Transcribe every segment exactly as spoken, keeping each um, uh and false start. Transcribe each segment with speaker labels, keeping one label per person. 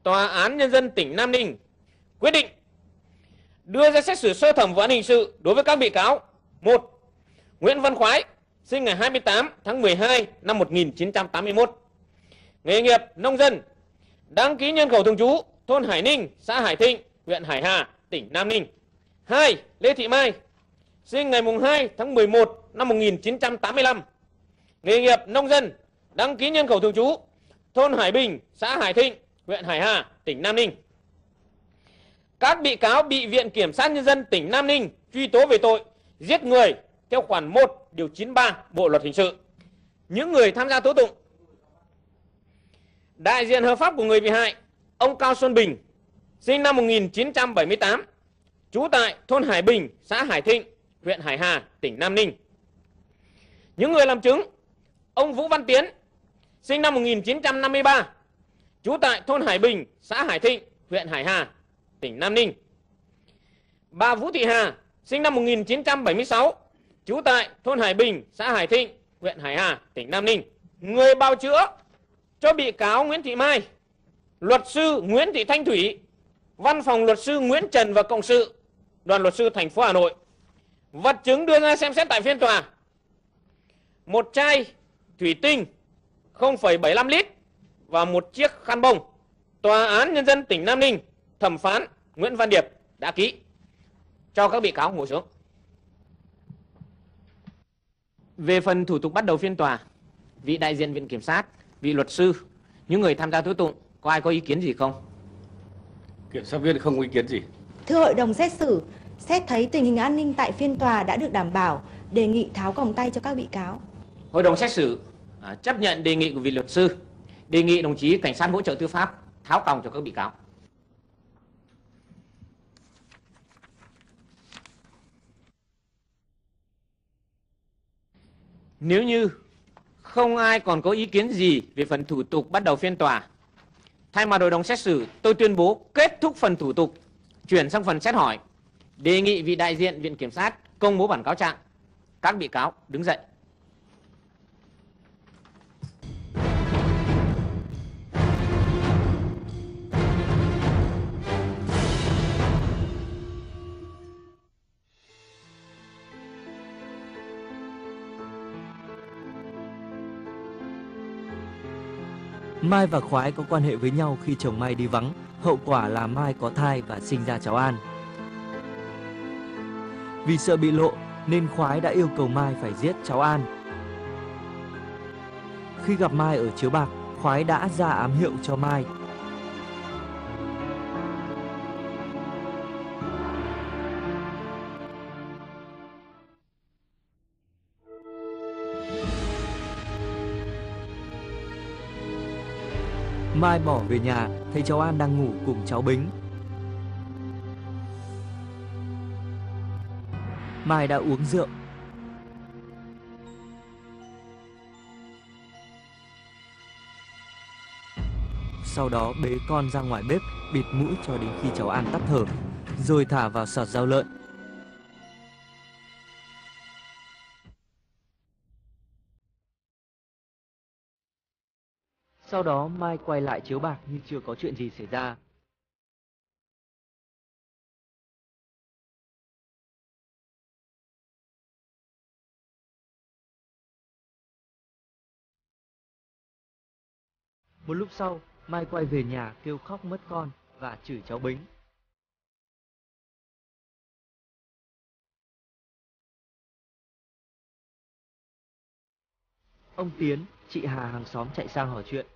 Speaker 1: Tòa án Nhân dân tỉnh Nam Ninh quyết định đưa ra xét xử sơ thẩm vụ án hình sự đối với các bị cáo: một. Nguyễn Văn Khoái, sinh ngày hai mươi tám tháng mười hai năm một nghìn chín trăm tám mươi mốt, nghề nghiệp nông dân, đăng ký nhân khẩu thường trú thôn Hải Ninh, xã Hải Thịnh, huyện Hải Hà, tỉnh Nam Ninh. hai. Lê Thị Mai, sinh ngày hai tháng mười một năm một nghìn chín trăm tám mươi lăm, nghề nghiệp nông dân, đăng ký nhân khẩu thường trú thôn Hải Bình, xã Hải Thịnh, huyện Hải Hà, tỉnh Nam Ninh. Các bị cáo bị Viện Kiểm sát Nhân dân tỉnh Nam Ninh truy tố về tội giết người theo khoản một điều chín mươi ba Bộ luật hình sự. Những người tham gia tố tụng: đại diện hợp pháp của người bị hại, ông Cao Xuân Bình, sinh năm một nghìn chín trăm bảy mươi tám, trú tại thôn Hải Bình, xã Hải Thịnh, huyện Hải Hà, tỉnh Nam Ninh. Những người làm chứng: ông Vũ Văn Tiến, sinh năm một nghìn chín trăm năm mươi ba, trú tại thôn Hải Bình, xã Hải Thịnh, huyện Hải Hà, tỉnh Nam Ninh. Bà Vũ Thị Hà, sinh năm một nghìn chín trăm bảy mươi sáu, trú tại thôn Hải Bình, xã Hải Thịnh, huyện Hải Hà, tỉnh Nam Ninh. Người bào chữa cho bị cáo Nguyễn Thị Mai: luật sư Nguyễn Thị Thanh Thủy, văn phòng luật sư Nguyễn Trần và cộng sự, đoàn luật sư thành phố Hà Nội. Vật chứng đưa ra xem xét tại phiên tòa: một chai thủy tinh không phẩy bảy mươi lăm lít và một chiếc khăn bông. Tòa án Nhân dân tỉnh Nam Ninh, thẩm phán Nguyễn Văn Điệp đã ký. Cho các bị cáo ngồi xuống. Về phần thủ tục bắt đầu phiên tòa, vị đại diện Viện Kiểm sát, vị luật sư, những người tham gia tố tụng có ai có ý kiến gì không?
Speaker 2: Kiểm sát viên không có ý kiến gì.
Speaker 3: Thưa hội đồng xét xử, xét thấy tình hình an ninh tại phiên tòa đã được đảm bảo, đề nghị tháo còng tay cho các bị cáo.
Speaker 1: Hội đồng xét xử à, chấp nhận đề nghị của vị luật sư, đề nghị đồng chí cảnh sát hỗ trợ tư pháp tháo còng cho các bị cáo. Nếu như không ai còn có ý kiến gì về phần thủ tục bắt đầu phiên tòa, thay mặt hội đồng xét xử, tôi tuyên bố kết thúc phần thủ tục, chuyển sang phần xét hỏi. Đề nghị vị đại diện Viện Kiểm sát công bố bản cáo trạng. Các bị cáo đứng dậy.
Speaker 4: Mai và Khoái có quan hệ với nhau khi chồng Mai đi vắng, hậu quả là Mai có thai và sinh ra cháu An. Vì sợ bị lộ nên Khoái đã yêu cầu Mai phải giết cháu An. Khi gặp Mai ở chiếu bạc, Khoái đã ra ám hiệu cho Mai. Mai bỏ về nhà, thấy cháu An đang ngủ cùng cháu Bính. Mai đã uống rượu. Sau đó bế con ra ngoài bếp, bịt mũi cho đến khi cháu An tắt thở, rồi thả vào sọt rau lợn. Sau đó Mai quay lại chiếu bạc như chưa có chuyện gì xảy ra. Một lúc sau, Mai quay về nhà kêu khóc mất con và chửi cháu Bính. Ông Tiến, chị Hà hàng xóm chạy sang hỏi chuyện.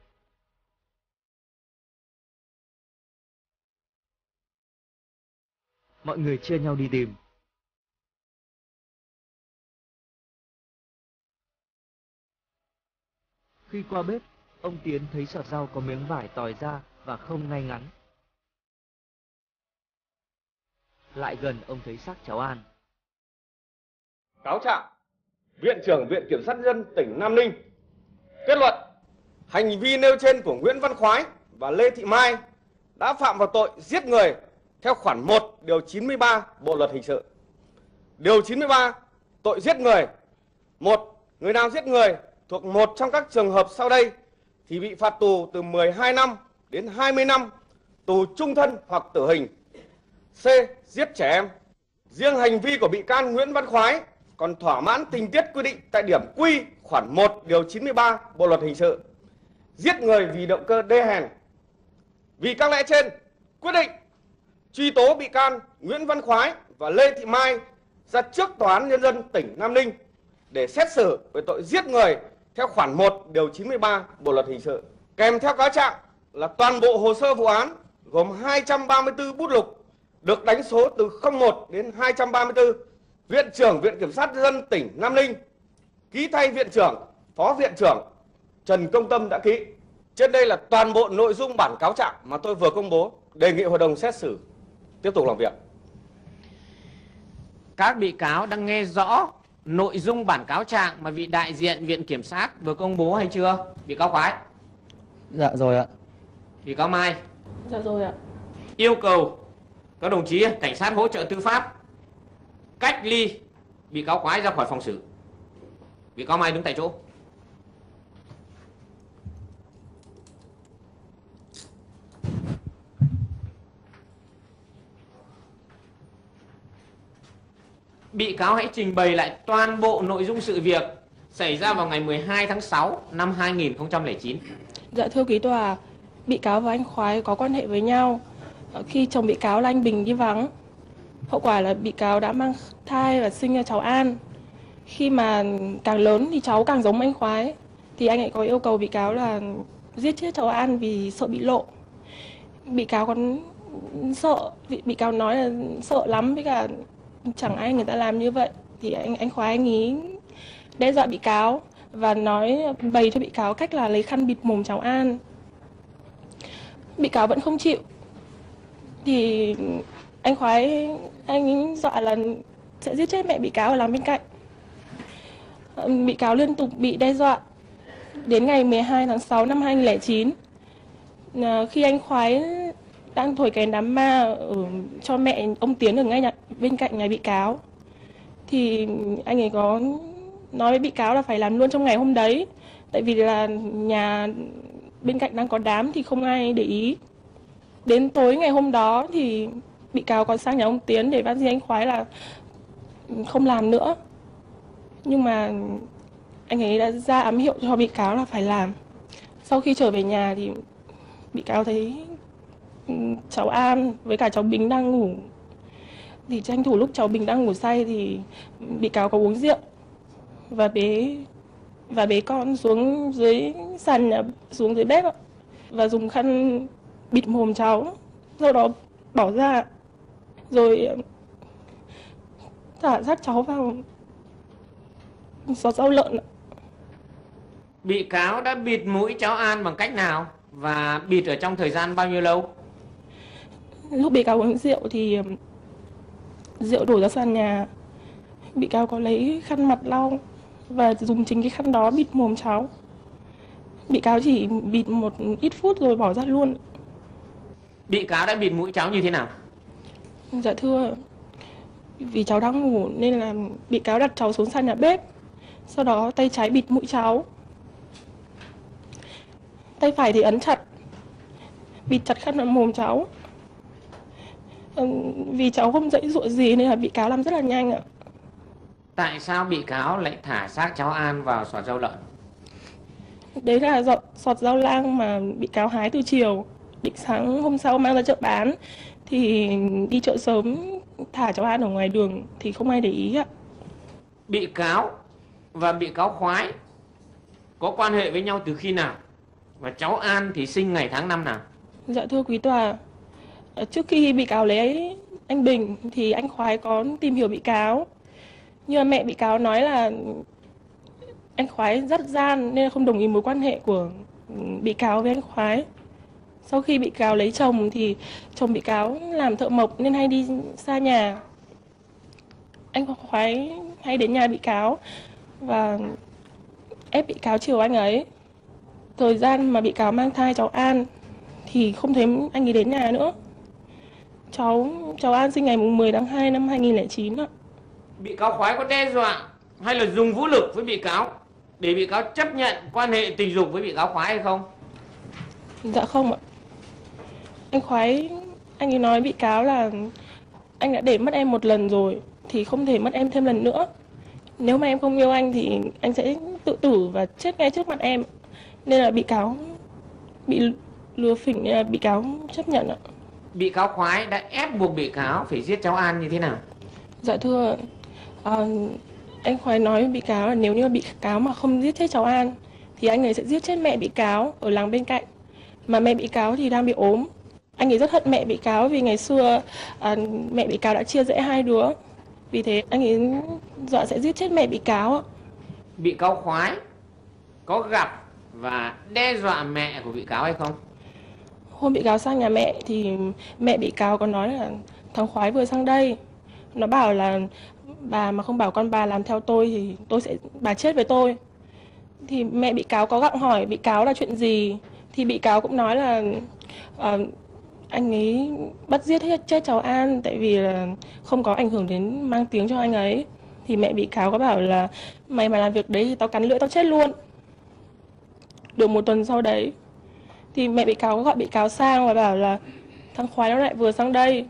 Speaker 4: Mọi người chia nhau đi tìm. Khi qua bếp, ông Tiến thấy sọt rau có miếng vải tòi ra và không ngay ngắn. Lại gần ông thấy xác cháu An.
Speaker 2: Cáo trạng: Viện trưởng Viện Kiểm sát Nhân dân tỉnh Nam Ninh kết luận hành vi nêu trên của Nguyễn Văn Khoái và Lê Thị Mai đã phạm vào tội giết người theo khoản một điều chín mươi ba Bộ luật hình sự. Điều chín mươi ba, tội giết người. Một, người nào giết người thuộc một trong các trường hợp sau đây thì bị phạt tù từ mười hai năm đến hai mươi năm tù trung thân hoặc tử hình. C. Giết trẻ em. Riêng hành vi của bị can Nguyễn Văn Khoái còn thỏa mãn tình tiết quy định tại điểm Q khoản một điều chín mươi ba Bộ luật hình sự, giết người vì động cơ đê hèn. Vì các lẽ trên, quyết định truy tố bị can Nguyễn Văn Khoái và Lê Thị Mai ra trước Tòa án Nhân dân tỉnh Nam Ninh để xét xử về tội giết người theo khoản một điều chín mươi ba Bộ luật hình sự. Kèm theo cáo trạng là toàn bộ hồ sơ vụ án gồm hai trăm ba mươi tư bút lục được đánh số từ không một đến hai trăm ba mươi tư. Viện trưởng Viện Kiểm sát Nhân dân tỉnh Nam Ninh ký thay Viện trưởng, Phó Viện trưởng Trần Công Tâm đã ký. Trên đây là toàn bộ nội dung bản cáo trạng mà tôi vừa công bố. Đề nghị hội đồng xét xử tiếp tục làm việc.
Speaker 1: Các bị cáo đang nghe rõ nội dung bản cáo trạng mà vị đại diện Viện Kiểm sát vừa công bố hay chưa? Bị cáo Khoái?
Speaker 5: Dạ rồi ạ.
Speaker 1: Bị cáo Mai?
Speaker 6: Dạ rồi ạ.
Speaker 1: Yêu cầu các đồng chí cảnh sát hỗ trợ tư pháp cách ly bị cáo Khoái ra khỏi phòng xử. Bị cáo Mai đứng tại chỗ. Bị cáo hãy trình bày lại toàn bộ nội dung sự việc xảy ra vào ngày mười hai tháng sáu năm hai nghìn không trăm lẻ chín.
Speaker 6: Dạ thưa quý tòa, bị cáo và anh Khoái có quan hệ với nhau khi chồng bị cáo là anh Bình đi vắng. Hậu quả là bị cáo đã mang thai và sinh ra cháu An. Khi mà càng lớn thì cháu càng giống anh Khoái, thì anh ấy có yêu cầu bị cáo là giết chết cháu An vì sợ bị lộ. Bị cáo còn sợ, bị cáo nói là sợ lắm, với cả chẳng ai người ta làm như vậy. Thì anh anh Khoái anh ý đe dọa bị cáo và nói bày cho bị cáo cách là lấy khăn bịt mồm cháu An. Bị cáo vẫn không chịu, thì anh Khoái anh ấy dọa là sẽ giết chết mẹ bị cáo ở làm bên cạnh. Bị cáo liên tục bị đe dọa. Đến ngày mười hai tháng sáu năm hai nghìn không trăm lẻ chín, khi anh Khoái đang thổi kèn đám ma ở, cho mẹ ông Tiến ở ngay nhà, bên cạnh nhà bị cáo, thì anh ấy có nói với bị cáo là phải làm luôn trong ngày hôm đấy, tại vì là nhà bên cạnh đang có đám thì không ai để ý. Đến tối ngày hôm đó thì bị cáo còn sang nhà ông Tiến để van xin anh Khoái là không làm nữa, nhưng mà anh ấy đã ra ám hiệu cho bị cáo là phải làm. Sau khi trở về nhà thì bị cáo thấy cháu An với cả cháu Bình đang ngủ, thì tranh thủ lúc cháu Bình đang ngủ say thì bị cáo có uống rượu và bế và bế con xuống dưới sàn nhà, xuống dưới bếp và dùng khăn bịt mồm cháu, sau đó bỏ ra rồi thả xác cháu vào xót rau lợn.
Speaker 1: Bị cáo đã bịt mũi cháu An bằng cách nào và bịt ở trong thời gian bao nhiêu lâu?
Speaker 6: Lúc bị cáo uống rượu thì rượu đổ ra sàn nhà, bị cáo có lấy khăn mặt lau và dùng chính cái khăn đó bịt mồm cháu. Bị cáo chỉ bịt một ít phút rồi bỏ ra luôn.
Speaker 1: Bị cáo đã bịt mũi cháu như thế nào?
Speaker 6: Dạ thưa, vì cháu đang ngủ nên là bị cáo đặt cháu xuống sàn nhà bếp, sau đó tay trái bịt mũi cháu, tay phải thì ấn chặt, bịt chặt khăn vào mồm cháu. Vì cháu không dãy dụa gì nên là bị cáo làm rất là nhanh ạ.
Speaker 1: Tại sao bị cáo lại thả xác cháu An vào xọt rau lợn?
Speaker 6: Đấy là giọt, sọt rau lang mà bị cáo hái từ chiều, định sáng hôm sau mang ra chợ bán, thì đi chợ sớm thả cháu An ở ngoài đường thì không ai để ý ạ.
Speaker 1: Bị cáo và bị cáo Khoái có quan hệ với nhau từ khi nào? Và cháu An thì sinh ngày tháng năm nào?
Speaker 6: Dạ thưa quý tòa, trước khi bị cáo lấy anh Bình thì anh Khoái có tìm hiểu bị cáo, nhưng mà mẹ bị cáo nói là anh Khoái rất gian nên không đồng ý mối quan hệ của bị cáo với anh Khoái. Sau khi bị cáo lấy chồng thì chồng bị cáo làm thợ mộc nên hay đi xa nhà. Anh Khoái hay đến nhà bị cáo và ép bị cáo chiều anh ấy. Thời gian mà bị cáo mang thai cháu An thì không thấy anh ấy đến nhà nữa. Cháu cháu An sinh ngày mười tháng hai năm hai nghìn không trăm lẻ chín ạ.
Speaker 1: Bị cáo Khoái có đe dọa hay là dùng vũ lực với bị cáo để bị cáo chấp nhận quan hệ tình dục với bị cáo Khoái hay không?
Speaker 6: Dạ không ạ. Anh Khoái, anh ấy nói bị cáo là anh đã để mất em một lần rồi thì không thể mất em thêm lần nữa. Nếu mà em không yêu anh thì anh sẽ tự tử và chết ngay trước mặt em. Nên là bị cáo bị lừa phỉnh, nên là bị cáo chấp nhận ạ.
Speaker 1: Bị cáo Khoái đã ép buộc bị cáo phải giết cháu An như thế nào?
Speaker 6: Dạ thưa, à, anh Khoái nói với bị cáo là nếu như bị cáo mà không giết chết cháu An thì anh ấy sẽ giết chết mẹ bị cáo ở làng bên cạnh. Mà mẹ bị cáo thì đang bị ốm. Anh ấy rất hận mẹ bị cáo vì ngày xưa à, mẹ bị cáo đã chia rẽ hai đứa. Vì thế anh ấy dọa sẽ giết chết mẹ bị cáo ạ.
Speaker 1: Bị cáo Khoái có gặp và đe dọa mẹ của bị cáo hay không?
Speaker 6: Hôm bị cáo sang nhà mẹ thì mẹ bị cáo có nói là thằng Khoái vừa sang đây. Nó bảo là bà mà không bảo con bà làm theo tôi thì tôi sẽ bà chết với tôi. Thì mẹ bị cáo có gặng hỏi bị cáo là chuyện gì. Thì bị cáo cũng nói là uh, anh ấy bắt giết hết chết cháu An tại vì là không có ảnh hưởng đến mang tiếng cho anh ấy. Thì mẹ bị cáo có bảo là mày mà làm việc đấy thì tao cắn lưỡi tao chết luôn. Được một tuần sau đấy thì mẹ bị cáo gọi bị cáo sang và bảo là thằng Khoái nó lại vừa sang đây.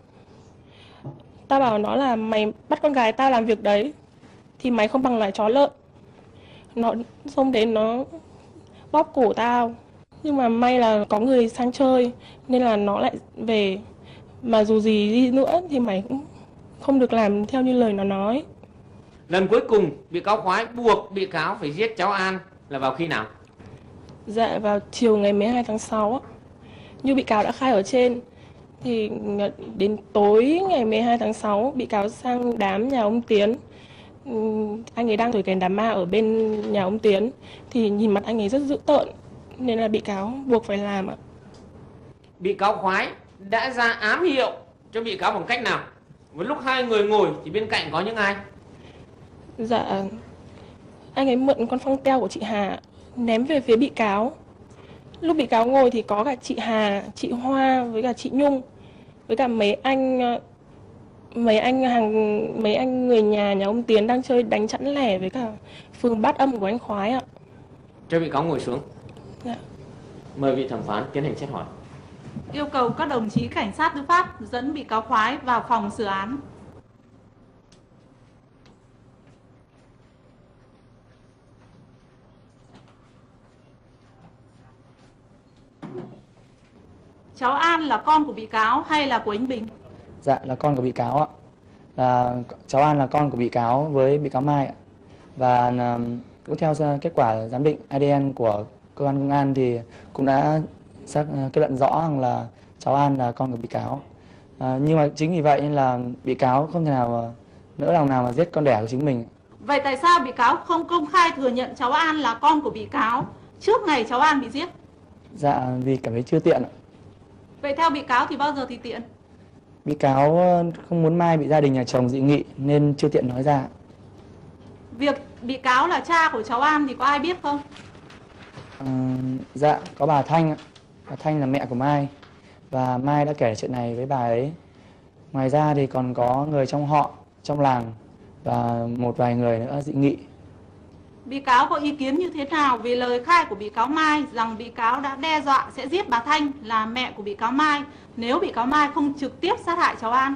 Speaker 6: Tao bảo nó là mày bắt con gái tao làm việc đấy thì mày không bằng loài chó lợn. Nó xông đến nó bóp cổ tao. Nhưng mà may là có người sang chơi nên là nó lại về. Mà dù gì đi nữa thì mày cũng không được làm theo như lời nó nói.
Speaker 1: Lần cuối cùng bị cáo Khoái buộc bị cáo phải giết cháu An là vào khi nào?
Speaker 6: Dạ vào chiều ngày mười hai tháng sáu. Như bị cáo đã khai ở trên thì đến tối ngày mười hai tháng sáu bị cáo sang đám nhà ông Tiến. Anh ấy đang thổi kèn đám ma ở bên nhà ông Tiến thì nhìn mặt anh ấy rất dữ tợn nên là bị cáo buộc phải làm ạ. Bị
Speaker 1: cáo Khoái đã ra ám hiệu cho bị cáo bằng cách nào? Với lúc hai người ngồi thì bên cạnh có những ai?
Speaker 6: Dạ anh ấy mượn con phăng teo của chị Hà ném về phía bị cáo. Lúc bị cáo ngồi thì có cả chị Hà, chị Hoa với cả chị Nhung với cả mấy anh mấy anh hàng mấy anh người nhà nhà ông Tiến đang chơi đánh chẵn lẻ với cả phường bát âm của anh Khoái ạ.
Speaker 1: Cho bị cáo ngồi xuống.
Speaker 6: Dạ.
Speaker 1: Mời vị thẩm phán tiến hành xét hỏi.
Speaker 7: Yêu cầu các đồng chí cảnh sát tư pháp dẫn bị cáo Khoái vào phòng xử án. Cháu An là con của bị cáo hay là của anh Bình?
Speaker 5: Dạ là con của bị cáo ạ. Là cháu An là con của bị cáo với bị cáo Mai ạ. Và cũng theo kết quả giám định a đê en của cơ quan công an thì cũng đã xác kết luận rõ rằng là cháu An là con của bị cáo. À, nhưng mà chính vì vậy nên là bị cáo không thể nào nỡ lòng nào mà giết con đẻ của chính mình.
Speaker 7: Vậy tại sao bị cáo không công khai thừa nhận cháu An là con của bị cáo trước ngày cháu An bị giết?
Speaker 5: Dạ vì cảm thấy chưa tiện ạ.
Speaker 7: Vậy theo bị cáo thì bao giờ thì tiện?
Speaker 5: Bị cáo không muốn Mai bị gia đình nhà chồng dị nghị nên chưa tiện nói ra.
Speaker 7: Việc bị cáo là cha của cháu An thì có ai biết không?
Speaker 5: À, dạ có bà Thanh ạ. Bà Thanh là mẹ của Mai và Mai đã kể chuyện này với bà ấy. Ngoài ra thì còn có người trong họ, trong làng và một vài người nữa dị nghị.
Speaker 7: Bị cáo có ý kiến như thế nào về lời khai của bị cáo Mai rằng bị cáo đã đe dọa sẽ giết bà Thanh là mẹ của bị cáo Mai nếu bị cáo Mai không trực tiếp sát hại cháu An?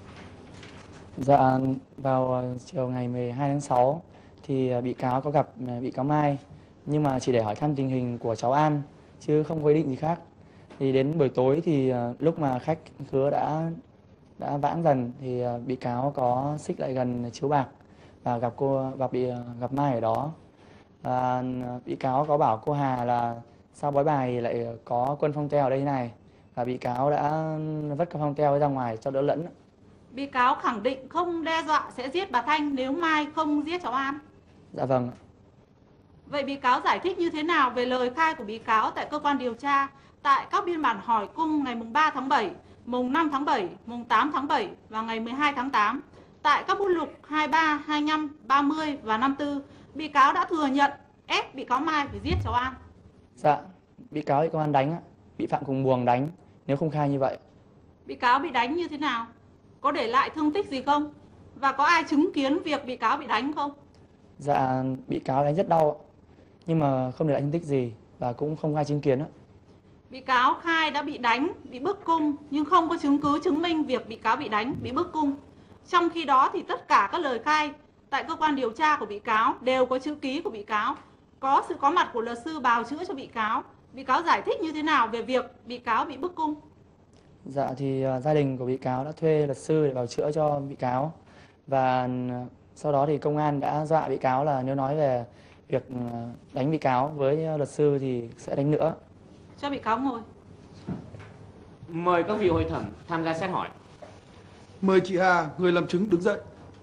Speaker 5: Dạ vào chiều ngày mười hai tháng sáu thì bị cáo có gặp bị cáo Mai nhưng mà chỉ để hỏi thăm tình hình của cháu An chứ không có ý định gì khác. Thì đến buổi tối thì lúc mà khách khứa đã đã vãng dần thì bị cáo có xích lại gần chiếu bạc và gặp cô gặp bị gặp Mai ở đó. À, bị cáo có bảo cô Hà là sao bói bài lại có quân phong teo ở đây thế này và bị cáo đã vứt cái phong teo ra ngoài cho đỡ lẫn.
Speaker 7: Bị cáo khẳng định không đe dọa sẽ giết bà Thanh nếu Mai không giết cháu An.
Speaker 5: Dạ vâng.
Speaker 7: Vậy bị cáo giải thích như thế nào về lời khai của bị cáo tại cơ quan điều tra tại các biên bản hỏi cung ngày mùng ba tháng bảy, mùng năm tháng bảy, mùng tám tháng bảy và ngày mười hai tháng tám? Tại các bút lục hai mươi ba, hai mươi lăm, ba mươi và năm mươi tư, bị cáo đã thừa nhận ép bị cáo Mai phải giết cháu An.
Speaker 5: Dạ, bị cáo bị công an đánh, bị Phạm Cùng Buồng đánh nếu không khai như vậy.
Speaker 7: Bị cáo bị đánh như thế nào? Có để lại thương tích gì không? Và có ai chứng kiến việc bị cáo bị đánh không?
Speaker 5: Dạ, bị cáo đánh rất đau nhưng mà không để lại thương tích gì và cũng không ai chứng kiến.
Speaker 7: Bị cáo khai đã bị đánh, bị bức cung nhưng không có chứng cứ chứng minh việc bị cáo bị đánh, bị bức cung. Trong khi đó thì tất cả các lời khai tại cơ quan điều tra của bị cáo đều có chữ ký của bị cáo, có sự có mặt của luật sư bào chữa cho bị cáo. Bị cáo giải thích như thế nào về việc bị cáo bị bức cung?
Speaker 5: Dạ thì uh, gia đình của bị cáo đã thuê luật sư để bào chữa cho bị cáo. Và uh, sau đó thì công an đã dọa bị cáo là nếu nói về việc uh, đánh bị cáo với uh, luật sư thì sẽ đánh nữa.
Speaker 7: Cho bị cáo ngồi.
Speaker 1: Mời các vị hội thẩm tham gia xét hỏi.
Speaker 8: Mời chị Hà, người làm chứng đứng dậy.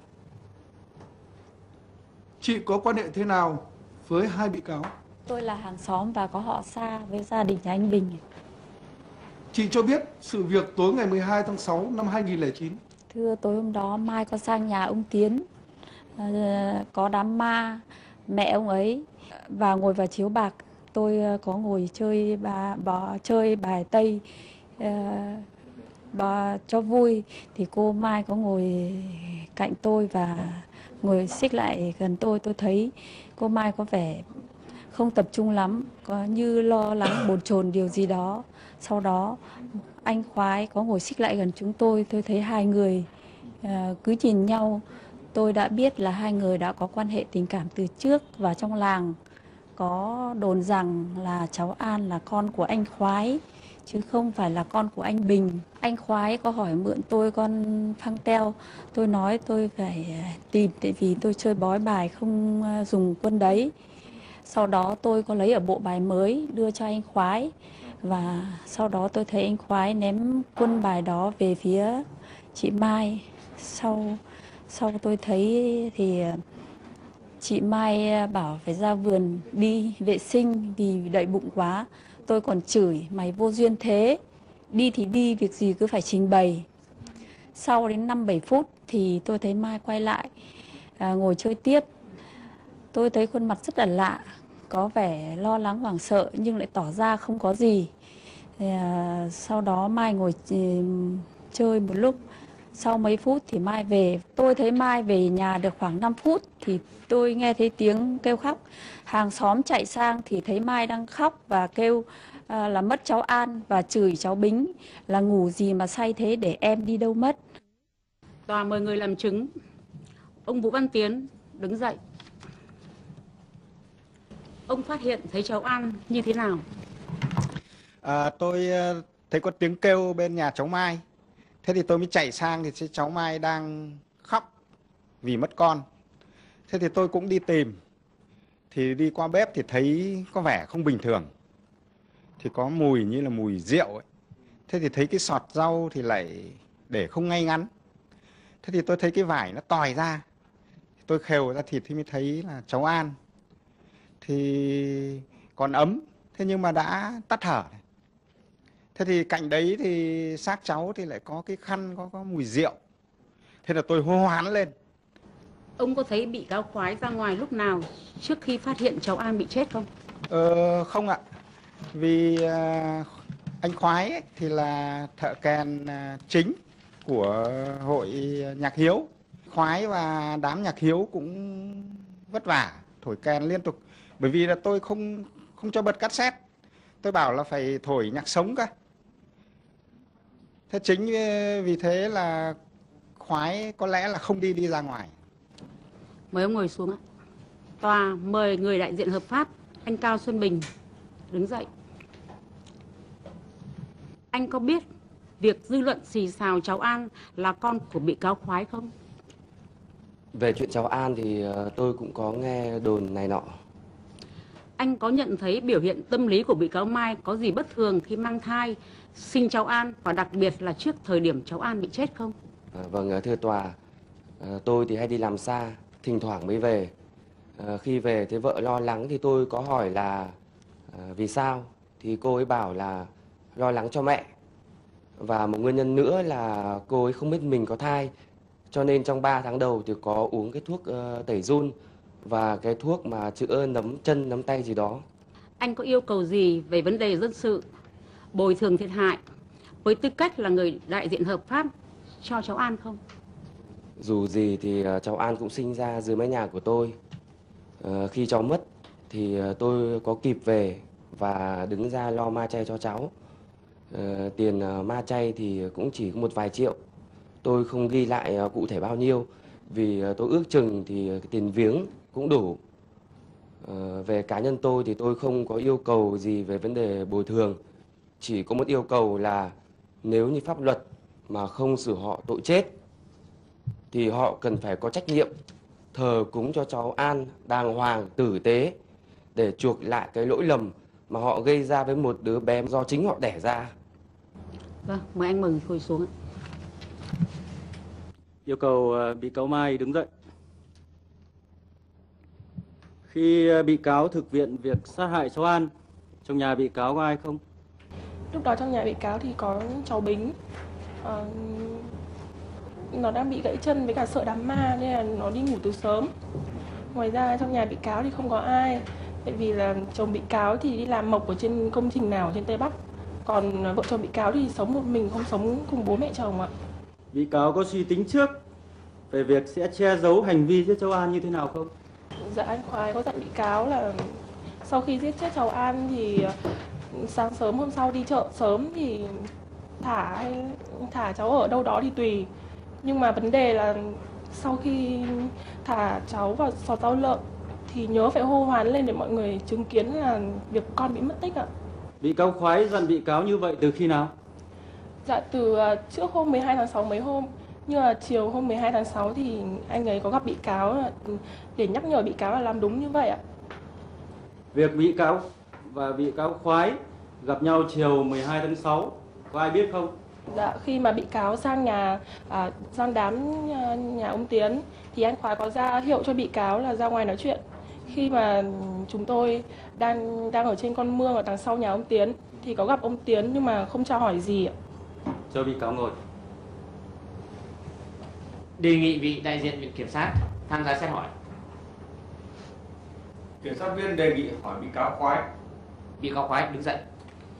Speaker 8: Chị có quan hệ thế nào với hai bị cáo?
Speaker 9: Tôi là hàng xóm và có họ xa với gia đình nhà anh Bình.
Speaker 8: Chị cho biết sự việc tối ngày mười hai tháng sáu năm hai nghìn không trăm lẻ chín.
Speaker 9: Thưa, tối hôm đó Mai có sang nhà ông Tiến, có đám ma mẹ ông ấy và ngồi vào chiếu bạc. Tôi có ngồi chơi bà, bà chơi bài Tây bà cho vui, thì cô Mai có ngồi cạnh tôi và ngồi xích lại gần tôi. Tôi thấy cô Mai có vẻ không tập trung lắm, có như lo lắng bồn chồn điều gì đó. Sau đó anh Khoái có ngồi xích lại gần chúng tôi. Tôi thấy hai người uh, cứ nhìn nhau. Tôi đã biết là hai người đã có quan hệ tình cảm từ trước. Và trong làng có đồn rằng là cháu An là con của anh Khoái, chứ không phải là con của anh Bình. Anh Khoái có hỏi mượn tôi con phăng teo. Tôi nói tôi phải tìm, tại vì tôi chơi bói bài không dùng quân đấy. Sau đó tôi có lấy ở bộ bài mới đưa cho anh Khoái. Và sau đó tôi thấy anh Khoái ném quân bài đó về phía chị Mai. Sau, sau tôi thấy thì chị Mai bảo phải ra vườn đi vệ sinh vì đậy bụng quá. Tôi còn chửi mày vô duyên thế, đi thì đi, việc gì cứ phải trình bày. Sau đến năm bảy phút thì tôi thấy Mai quay lại à, ngồi chơi tiếp. Tôi thấy khuôn mặt rất là lạ, có vẻ lo lắng hoảng sợ nhưng lại tỏ ra không có gì. Thì, à, sau đó Mai ngồi chơi một lúc. Sau mấy phút thì Mai về. Tôi thấy Mai về nhà được khoảng năm phút thì tôi nghe thấy tiếng kêu khóc. Hàng xóm chạy sang thì thấy Mai đang khóc và kêu à, là mất cháu An và chửi cháu Bính là ngủ gì mà say thế, để em đi đâu mất.
Speaker 10: Tòa mời người làm chứng. Ông Vũ Văn Tiến đứng dậy. Ông phát hiện thấy cháu An như thế nào?
Speaker 11: À, tôi thấy có tiếng kêu bên nhà cháu Mai. Thế thì tôi mới chạy sang thì cháu Mai đang khóc vì mất con. Thế thì tôi cũng đi tìm. Thì đi qua bếp thì thấy có vẻ không bình thường. Thì có mùi như là mùi rượu ấy. Thế thì thấy cái sọt rau thì lại để không ngay ngắn. Thế thì tôi thấy cái vải nó tòi ra. Tôi khều ra thịt thì mới thấy là cháu An. Thì còn ấm, thế nhưng mà đã tắt thở. Thế thì cạnh đấy thì xác cháu thì lại có cái khăn có, có mùi rượu. Thế là tôi hô hoán lên.
Speaker 10: Ông có thấy bị cáo Khoái ra ngoài lúc nào trước khi phát hiện cháu An bị chết không?
Speaker 11: Ờ, không ạ. Vì uh, anh Khoái ấy, thì là thợ kèn uh, chính của hội nhạc Hiếu. Khoái và đám nhạc Hiếu cũng vất vả thổi kèn liên tục. Bởi vì là tôi không không cho bật cassette. Tôi bảo là phải thổi nhạc sống cơ. Thế chính vì thế là Khoái có lẽ là không đi đi ra ngoài.
Speaker 10: Mời ông ngồi xuống ạ. Tòa mời người đại diện hợp pháp, anh Cao Xuân Bình đứng dậy. Anh có biết việc dư luận xì xào cháu An là con của bị cáo Khoái không?
Speaker 12: Về chuyện cháu An thì tôi cũng có nghe đồn này nọ.
Speaker 10: Anh có nhận thấy biểu hiện tâm lý của bị cáo Mai có gì bất thường khi mang thai, sinh cháu An và đặc biệt là trước thời điểm cháu An bị chết không?
Speaker 12: À, vâng, thưa tòa, à, tôi thì hay đi làm xa, thỉnh thoảng mới về. À, khi về thấy vợ lo lắng thì tôi có hỏi là à, vì sao? Thì cô ấy bảo là lo lắng cho mẹ. Và một nguyên nhân nữa là cô ấy không biết mình có thai, cho nên trong ba tháng đầu thì có uống cái thuốc uh, tẩy giun và cái thuốc mà chữa nấm chân, nấm tay gì đó.
Speaker 10: Anh có yêu cầu gì về vấn đề dân sự, bồi thường thiệt hại với tư cách là người đại diện hợp pháp cho cháu An không?
Speaker 12: Dù gì thì uh, cháu An cũng sinh ra dưới mái nhà của tôi. Uh, khi cháu mất thì uh, tôi có kịp về và đứng ra lo ma chay cho cháu. Ờ, tiền ờ, ma chay thì cũng chỉ có một vài triệu. Tôi không ghi lại ờ, cụ thể bao nhiêu vì ờ, tôi ước chừng thì cái tiền viếng cũng đủ. Ờ, về cá nhân tôi thì tôi không có yêu cầu gì về vấn đề bồi thường. Chỉ có một yêu cầu là nếu như pháp luật mà không xử họ tội chết thì họ cần phải có trách nhiệm thờ cúng cho cháu An đàng hoàng, tử tế để chuộc lại cái lỗi lầm mà họ gây ra với một đứa bé do chính họ đẻ ra.
Speaker 10: Vâng, mời anh Mừng ngồi xuống.
Speaker 13: Yêu cầu bị cáo Mai đứng dậy. Khi bị cáo thực hiện việc sát hại cháu An, trong nhà bị cáo có ai không?
Speaker 6: Lúc đó trong nhà bị cáo thì có cháu Bính. Ờ, nó đang bị gãy chân với cả sợ đám ma nên là nó đi ngủ từ sớm. Ngoài ra trong nhà bị cáo thì không có ai, tại vì là chồng bị cáo thì đi làm mộc ở trên công trình nào ở trên Tây Bắc. Còn vợ chồng bị cáo thì sống một mình, không sống cùng bố mẹ chồng ạ.
Speaker 13: Bị cáo có suy tính trước về việc sẽ che giấu hành vi giết cháu An như thế nào không?
Speaker 6: Dạ, anh Khoái có dặn bị cáo là sau khi giết chết cháu An thì sáng sớm hôm sau đi chợ sớm thì thả hay thả cháu ở đâu đó thì tùy. Nhưng mà vấn đề là sau khi thả cháu vào sọt rau lợn thì nhớ phải hô hoán lên để mọi người chứng kiến là việc con bị mất tích ạ.
Speaker 13: Bị cáo Khoái dặn bị cáo như vậy từ khi nào?
Speaker 6: Dạ, từ trước hôm mười hai tháng sáu mấy hôm. Nhưng mà chiều hôm mười hai tháng sáu thì anh ấy có gặp bị cáo để nhắc nhở bị cáo là làm đúng như vậy ạ.
Speaker 13: Việc bị cáo và bị cáo Khoái gặp nhau chiều mười hai tháng sáu, có ai biết không?
Speaker 6: Dạ, khi mà bị cáo sang nhà à, sang đám nhà, nhà ông Tiến thì anh Khoái có ra hiệu cho bị cáo là ra ngoài nói chuyện. Khi mà chúng tôi đang đang ở trên con mương ở đằng sau nhà ông Tiến thì có gặp ông Tiến nhưng mà không chào hỏi gì ạ.
Speaker 13: Cho bị cáo ngồi.
Speaker 1: Đề nghị vị đại diện viện kiểm sát tham gia xét hỏi.
Speaker 2: Kiểm sát viên đề nghị hỏi bị cáo Khoái.
Speaker 1: Bị cáo Khoái đứng dậy.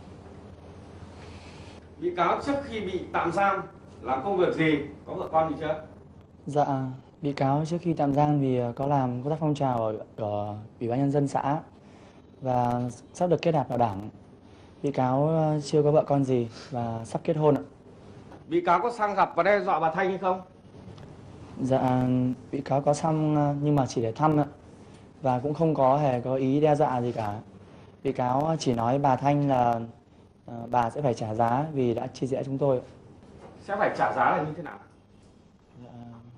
Speaker 2: Bị cáo trước khi bị tạm giam làm công việc gì, có vợ con gì chưa?
Speaker 5: Dạ, bị cáo trước khi tạm giam vì có làm công tác phong trào ở, ở Ủy ban nhân dân xã và sắp được kết nạp vào đảng. Bị cáo chưa có vợ con gì và sắp kết hôn ạ.
Speaker 2: Bị cáo có sang gặp và đe dọa bà Thanh hay không?
Speaker 5: Dạ, bị cáo có sang nhưng mà chỉ để thăm ạ. Và cũng không có hề có ý đe dọa gì cả. Bị cáo chỉ nói bà Thanh là uh, bà sẽ phải trả giá vì đã chia rẽ chúng tôi.
Speaker 2: Sẽ phải trả giá là như thế nào?
Speaker 5: Dạ.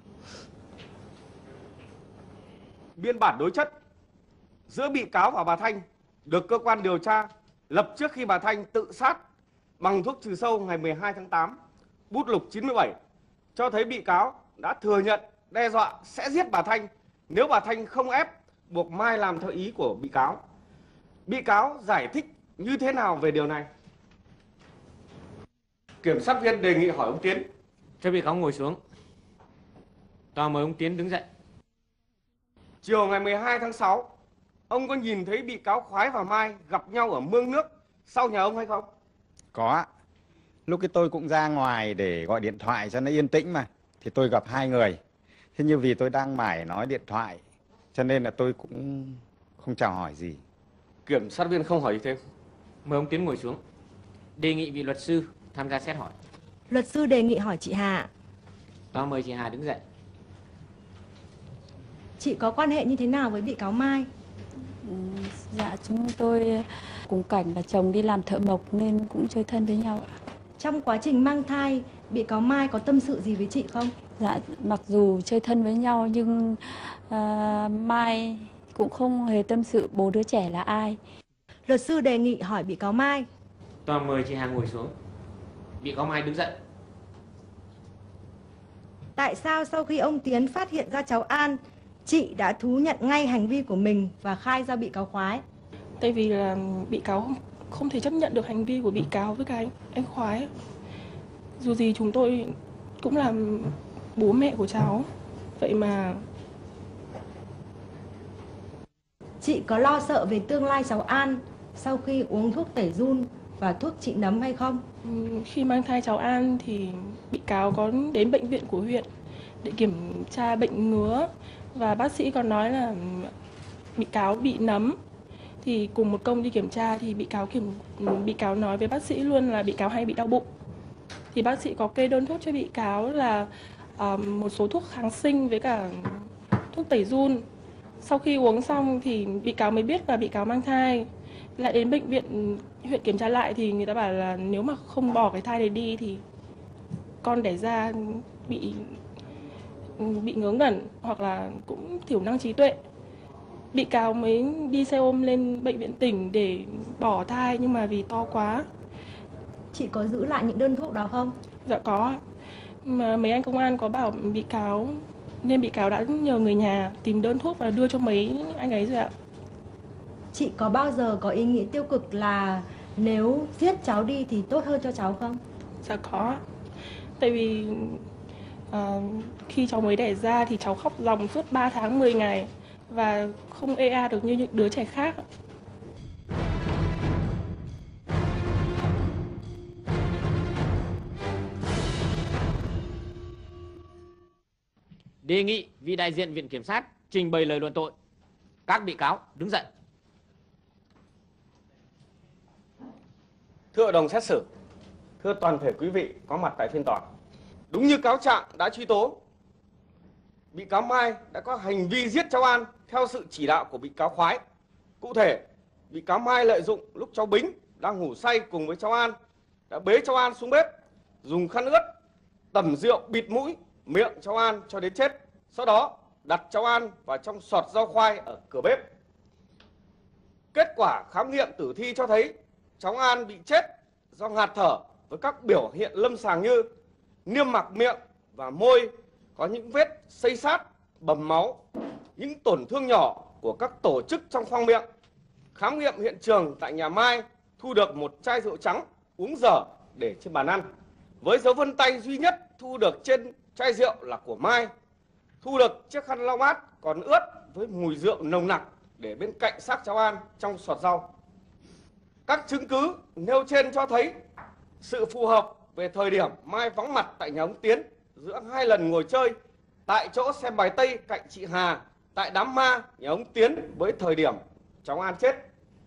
Speaker 2: Biên bản đối chất giữa bị cáo và bà Thanh được cơ quan điều tra lập trước khi bà Thanh tự sát bằng thuốc trừ sâu ngày mười hai tháng tám, bút lục chín mươi bảy, cho thấy bị cáo đã thừa nhận đe dọa sẽ giết bà Thanh nếu bà Thanh không ép buộc Mai làm theo ý của bị cáo. Bị cáo giải thích như thế nào về điều này? Kiểm sát viên đề nghị hỏi ông Tiến.
Speaker 1: Cho bị cáo ngồi xuống. Tòa mời ông Tiến đứng dậy.
Speaker 2: Chiều ngày mười hai tháng sáu, ông có nhìn thấy bị cáo Khoái và Mai gặp nhau ở mương nước sau nhà ông hay không?
Speaker 11: Có. Lúc cái tôi cũng ra ngoài để gọi điện thoại cho nó yên tĩnh mà. Thì tôi gặp hai người. Thế nhưng vì tôi đang mải nói điện thoại cho nên là tôi cũng không chào hỏi gì.
Speaker 2: Kiểm sát viên không hỏi gì thêm.
Speaker 1: Mời ông Tiến ngồi xuống. Đề nghị vị luật sư tham gia xét hỏi.
Speaker 3: Luật sư đề nghị hỏi chị Hà.
Speaker 1: Tòa mời chị Hà đứng dậy.
Speaker 3: Chị có quan hệ như thế nào với bị cáo Mai?
Speaker 9: Ừ, dạ, chúng tôi cùng cảnh là chồng đi làm thợ mộc nên cũng chơi thân với nhau.
Speaker 3: Trong quá trình mang thai, bị cáo Mai có tâm sự gì với chị không?
Speaker 9: Dạ, mặc dù chơi thân với nhau nhưng uh, Mai cũng không hề tâm sự bố đứa trẻ là ai.
Speaker 3: Luật sư đề nghị hỏi bị cáo Mai.
Speaker 1: Tòa mời chị Hà ngồi xuống. Bị cáo Mai đứng dậy.
Speaker 3: Tại sao sau khi ông Tiến phát hiện ra cháu An, chị đã thú nhận ngay hành vi của mình và khai ra bị cáo Khoái?
Speaker 6: Tại vì là bị cáo không, không thể chấp nhận được hành vi của bị cáo với cái anh, anh Khoái. Dù gì chúng tôi cũng là bố mẹ của cháu. Vậy mà...
Speaker 3: Chị có lo sợ về tương lai cháu An sau khi uống thuốc tẩy giun và thuốc trị nấm hay không?
Speaker 6: Khi mang thai cháu An thì bị cáo có đến bệnh viện của huyện để kiểm tra bệnh ngứa. Và bác sĩ còn nói là bị cáo bị nấm. Thì cùng một công đi kiểm tra thì bị cáo kiểm bị cáo nói với bác sĩ luôn là bị cáo hay bị đau bụng. Thì bác sĩ có kê đơn thuốc cho bị cáo là uh, một số thuốc kháng sinh với cả thuốc tẩy giun. Sau khi uống xong thì bị cáo mới biết là bị cáo mang thai. Lại đến bệnh viện huyện kiểm tra lại thì người ta bảo là nếu mà không bỏ cái thai này đi thì con đẻ ra bị bị ngớ ngẩn hoặc là cũng thiểu năng trí tuệ. Bị cáo mới đi xe ôm lên bệnh viện tỉnh để bỏ thai nhưng mà vì to quá.
Speaker 3: Chị có giữ lại những đơn thuốc đó không?
Speaker 6: Dạ có. Mà mấy anh công an có bảo bị cáo nên bị cáo đã nhờ người nhà tìm đơn thuốc và đưa cho mấy anh ấy rồi ạ.
Speaker 3: Chị có bao giờ có ý nghĩ tiêu cực là nếu giết cháu đi thì tốt hơn cho cháu không?
Speaker 6: Dạ có. Tại vì uh, khi cháu mới đẻ ra thì cháu khóc ròng suốt ba tháng mười ngày và không ê a được như những đứa trẻ khác.
Speaker 1: Đề nghị vị đại diện Viện Kiểm sát trình bày lời luận tội. Các bị cáo đứng dậy.
Speaker 2: Thưa hội đồng xét xử, thưa toàn thể quý vị có mặt tại phiên tòa, đúng như cáo trạng đã truy tố, bị cáo Mai đã có hành vi giết cháu An theo sự chỉ đạo của bị cáo Khoái. Cụ thể, bị cáo Mai lợi dụng lúc cháu Bính đang ngủ say cùng với cháu An đã bế cháu An xuống bếp, dùng khăn ướt tẩm rượu bịt mũi, miệng cháu An cho đến chết. Sau đó đặt cháu An vào trong sọt rau khoai ở cửa bếp. Kết quả khám nghiệm tử thi cho thấy cháu An bị chết do ngạt thở với các biểu hiện lâm sàng như niêm mạc miệng và môi có những vết xây sát, bầm máu, những tổn thương nhỏ của các tổ chức trong khoang miệng. Khám nghiệm hiện trường tại nhà Mai thu được một chai rượu trắng uống dở để trên bàn ăn, với dấu vân tay duy nhất thu được trên chai rượu là của Mai. Thu được chiếc khăn lau bát còn ướt với mùi rượu nồng nặc để bên cạnh xác cháu An trong sọt rau. Các chứng cứ nêu trên cho thấy sự phù hợp về thời điểm Mai vắng mặt tại nhà ông Tiến giữa hai lần ngồi chơi tại chỗ xem bài Tây cạnh chị Hà tại đám ma nhà ông Tiến với thời điểm cháu An chết.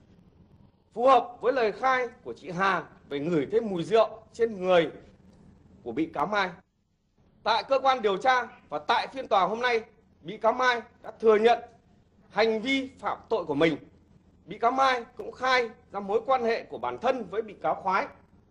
Speaker 2: Phù hợp với lời khai của chị Hà về ngửi thấy mùi rượu trên người của bị cáo Mai. Tại cơ quan điều tra và tại phiên tòa hôm nay, bị cáo Mai đã thừa nhận hành vi phạm tội của mình. Bị cáo Mai cũng khai ra mối quan hệ của bản thân với bị cáo Khoái.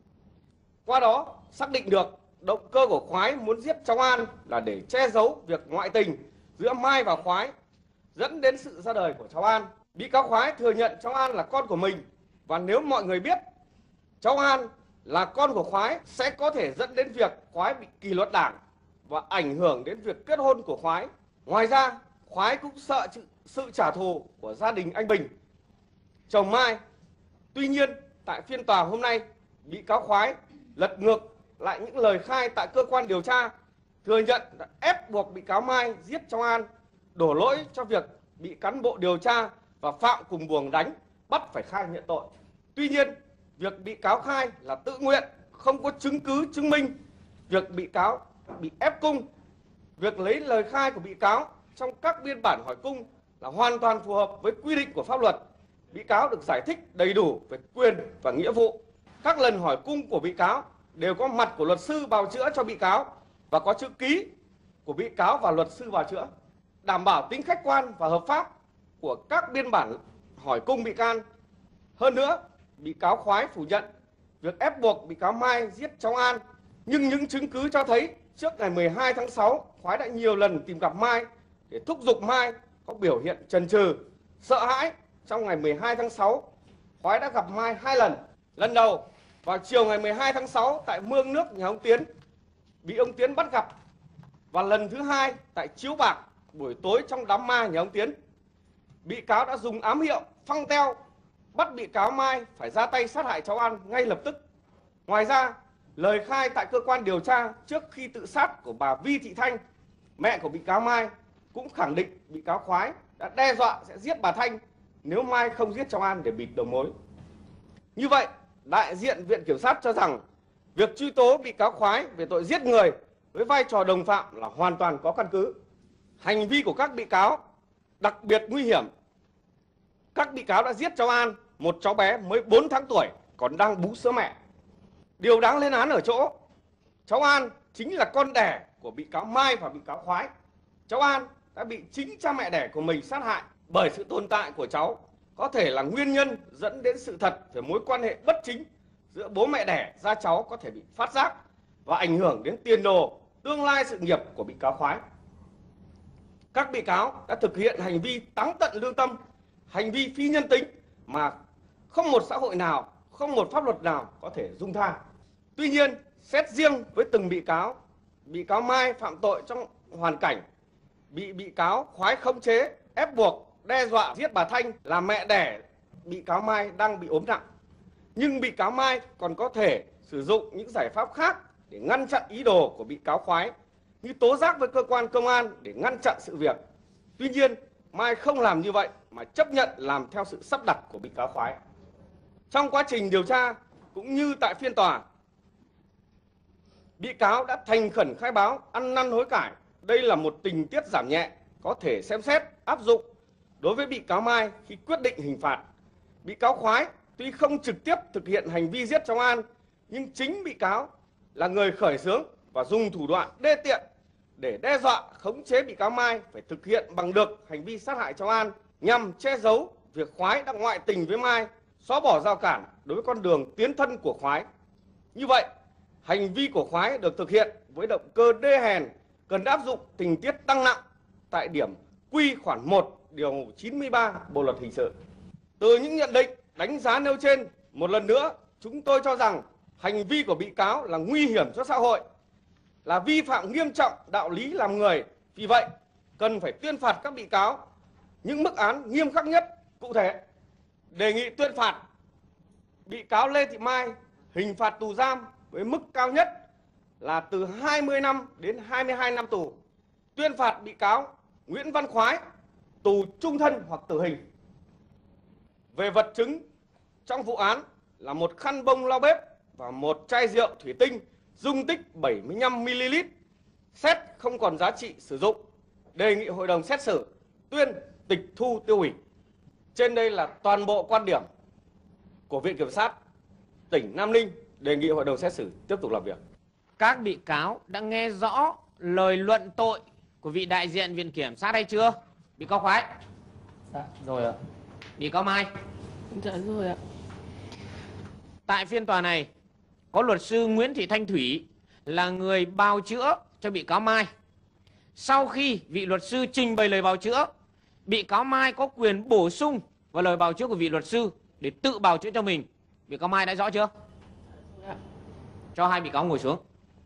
Speaker 2: Qua đó xác định được động cơ của Khoái muốn giết cháu An là để che giấu việc ngoại tình giữa Mai và Khoái, dẫn đến sự ra đời của cháu An. Bị cáo Khoái thừa nhận cháu An là con của mình, và nếu mọi người biết cháu An là con của Khoái sẽ có thể dẫn đến việc Khoái bị kỷ luật đảng và ảnh hưởng đến việc kết hôn của Khoái. Ngoài ra, Khoái cũng sợ sự trả thù của gia đình anh Bình, chồng Mai. Tuy nhiên, tại phiên tòa hôm nay, bị cáo Khoái lật ngược lại những lời khai tại cơ quan điều tra, thừa nhận đã ép buộc bị cáo Mai giết cháu An, đổ lỗi cho việc bị cán bộ điều tra và Phạm cùng buồng đánh bắt phải khai nhận tội. Tuy nhiên, việc bị cáo khai là tự nguyện, không có chứng cứ chứng minh việc bị cáo bị ép cung. Việc lấy lời khai của bị cáo trong các biên bản hỏi cung là hoàn toàn phù hợp với quy định của pháp luật. Bị cáo được giải thích đầy đủ về quyền và nghĩa vụ. Các lần hỏi cung của bị cáo đều có mặt của luật sư bào chữa cho bị cáo và có chữ ký của bị cáo và luật sư bào chữa, đảm bảo tính khách quan và hợp pháp của các biên bản hỏi cung bị can. Hơn nữa, bị cáo Khoái phủ nhận việc ép buộc bị cáo Mai giết cháu An, nhưng những chứng cứ cho thấy trước ngày mười hai tháng sáu, Khoái đã nhiều lần tìm gặp Mai để thúc giục Mai có biểu hiện chần chừ, sợ hãi. Trong ngày mười hai tháng sáu, Khoái đã gặp Mai hai lần. Lần đầu vào chiều ngày mười hai tháng sáu tại mương nước nhà ông Tiến, bị ông Tiến bắt gặp. Và lần thứ hai tại chiếu bạc buổi tối trong đám ma nhà ông Tiến. Bị cáo đã dùng ám hiệu phăng teo bắt bị cáo Mai phải ra tay sát hại cháu An ngay lập tức. Ngoài ra, lời khai tại cơ quan điều tra trước khi tự sát của bà Vi Thị Thanh, mẹ của bị cáo Mai, cũng khẳng định bị cáo Khoái đã đe dọa sẽ giết bà Thanh nếu Mai không giết cháu An để bịt đầu mối. Như vậy, đại diện Viện Kiểm sát cho rằng việc truy tố bị cáo Khoái về tội giết người với vai trò đồng phạm là hoàn toàn có căn cứ. Hành vi của các bị cáo đặc biệt nguy hiểm, Các bị cáo đã giết cháu An, một cháu bé mới bốn tháng tuổi còn đang bú sữa mẹ. Điều đáng lên án ở chỗ, cháu An chính là con đẻ của bị cáo Mai và bị cáo Khoái. Cháu An đã bị chính cha mẹ đẻ của mình sát hại. Bởi sự tồn tại của cháu có thể là nguyên nhân dẫn đến sự thật về mối quan hệ bất chính giữa bố mẹ đẻ ra cháu có thể bị phát giác và ảnh hưởng đến tiền đồ, tương lai sự nghiệp của bị cáo Khoái. Các bị cáo đã thực hiện hành vi táng tận lương tâm, hành vi phi nhân tính mà không một xã hội nào, không một pháp luật nào có thể dung tha. Tuy nhiên, xét riêng với từng bị cáo, bị cáo Mai phạm tội trong hoàn cảnh bị bị cáo Khoái khống chế, ép buộc, đe dọa giết bà Thanh là mẹ đẻ bị cáo Mai đang bị ốm nặng. Nhưng bị cáo Mai còn có thể sử dụng những giải pháp khác để ngăn chặn ý đồ của bị cáo Khoái, như tố giác với cơ quan công an để ngăn chặn sự việc. Tuy nhiên, Mai không làm như vậy mà chấp nhận làm theo sự sắp đặt của bị cáo Khoái. Trong quá trình điều tra cũng như tại phiên tòa, bị cáo đã thành khẩn khai báo, ăn năn hối cải. Đây là một tình tiết giảm nhẹ có thể xem xét áp dụng đối với bị cáo Mai khi quyết định hình phạt. Bị cáo Khoái tuy không trực tiếp thực hiện hành vi giết cháu An, nhưng chính bị cáo là người khởi xướng và dùng thủ đoạn đê tiện để đe dọa khống chế bị cáo Mai phải thực hiện bằng được hành vi sát hại cháu An nhằm che giấu việc Khoái đã ngoại tình với Mai, xóa bỏ rào cản đối với con đường tiến thân của Khoái. Như vậy, hành vi của Khoái được thực hiện với động cơ đê hèn, cần áp dụng tình tiết tăng nặng tại điểm Quy khoản một điều chín mươi ba Bộ luật hình sự. Từ những nhận định, đánh giá nêu trên, một lần nữa chúng tôi cho rằng hành vi của bị cáo là nguy hiểm cho xã hội, là vi phạm nghiêm trọng đạo lý làm người. Vì vậy, cần phải tuyên phạt các bị cáo những mức án nghiêm khắc nhất. Cụ thể, đề nghị tuyên phạt bị cáo Lê Thị Mai hình phạt tù giam với mức cao nhất là từ hai mươi năm đến hai mươi hai năm tù. Tuyên phạt bị cáo Nguyễn Văn Khoái tù trung thân hoặc tử hình. Về vật chứng trong vụ án là một khăn bông lau bếp và một chai rượu thủy tinh dung tích bảy mươi lăm mi li lít, xét không còn giá trị sử dụng. Đề nghị hội đồng xét xử tuyên tịch thu tiêu hủy. Trên đây là toàn bộ quan điểm của Viện Kiểm sát tỉnh Nam Ninh, đề nghị hội đồng xét xử tiếp tục làm việc.
Speaker 1: Các bị cáo đã nghe rõ lời luận tội của vị đại diện Viện Kiểm sát hay chưa? Bị cáo Khoái?
Speaker 5: Dạ, rồi ạ.
Speaker 1: Bị cáo Mai?
Speaker 6: Dạ rồi ạ.
Speaker 1: Tại phiên tòa này, có luật sư Nguyễn Thị Thanh Thủy là người bào chữa cho bị cáo Mai. Sau khi vị luật sư trình bày lời bào chữa, bị cáo Mai có quyền bổ sung vào lời bào chữa của vị luật sư để tự bào chữa cho mình. Bị cáo Mai đã rõ chưa?
Speaker 6: Dạ.
Speaker 1: Cho hai bị cáo ngồi xuống.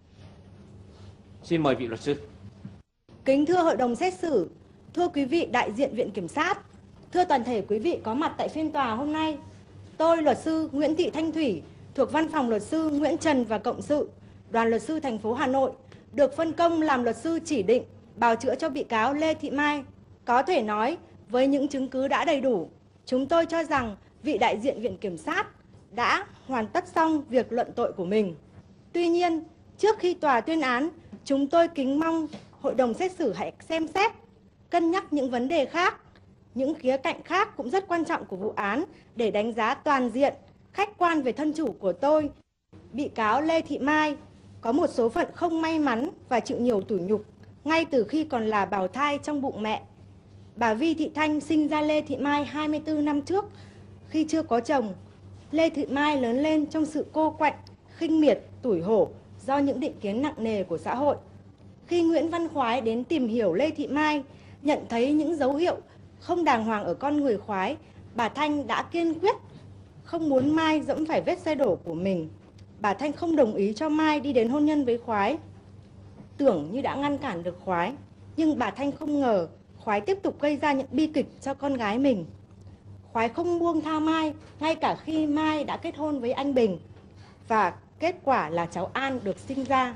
Speaker 1: Xin mời vị luật sư.
Speaker 3: Kính thưa hội đồng xét xử, thưa quý vị đại diện Viện Kiểm sát, thưa toàn thể quý vị có mặt tại phiên tòa hôm nay, tôi luật sư Nguyễn Thị Thanh Thủy thuộc Văn phòng luật sư Nguyễn Trần và Cộng sự, Đoàn luật sư thành phố Hà Nội, được phân công làm luật sư chỉ định bào chữa cho bị cáo Lê Thị Mai. Có thể nói, với những chứng cứ đã đầy đủ, chúng tôi cho rằng vị đại diện Viện Kiểm sát đã hoàn tất xong việc luận tội của mình. Tuy nhiên, trước khi tòa tuyên án, chúng tôi kính mong hội đồng xét xử hãy xem xét, cân nhắc những vấn đề khác, những khía cạnh khác cũng rất quan trọng của vụ án để đánh giá toàn diện, khách quan về thân chủ của tôi. Bị cáo Lê Thị Mai có một số phận không may mắn và chịu nhiều tủi nhục ngay từ khi còn là bào thai trong bụng mẹ. Bà Vi Thị Thanh sinh ra Lê Thị Mai hai mươi tư năm trước khi chưa có chồng. Lê Thị Mai lớn lên trong sự cô quạnh, khinh miệt, tủi hổ do những định kiến nặng nề của xã hội. Khi Nguyễn Văn Khoái đến tìm hiểu Lê Thị Mai, nhận thấy những dấu hiệu không đàng hoàng ở con người Khoái, bà Thanh đã kiên quyết không muốn Mai dẫm phải vết xe đổ của mình. Bà Thanh không đồng ý cho Mai đi đến hôn nhân với Khoái. Tưởng như đã ngăn cản được Khoái, nhưng bà Thanh không ngờ Khoái tiếp tục gây ra những bi kịch cho con gái mình. Khoái không buông tha Mai, ngay cả khi Mai đã kết hôn với anh Bình. Và kết quả là cháu An được sinh ra.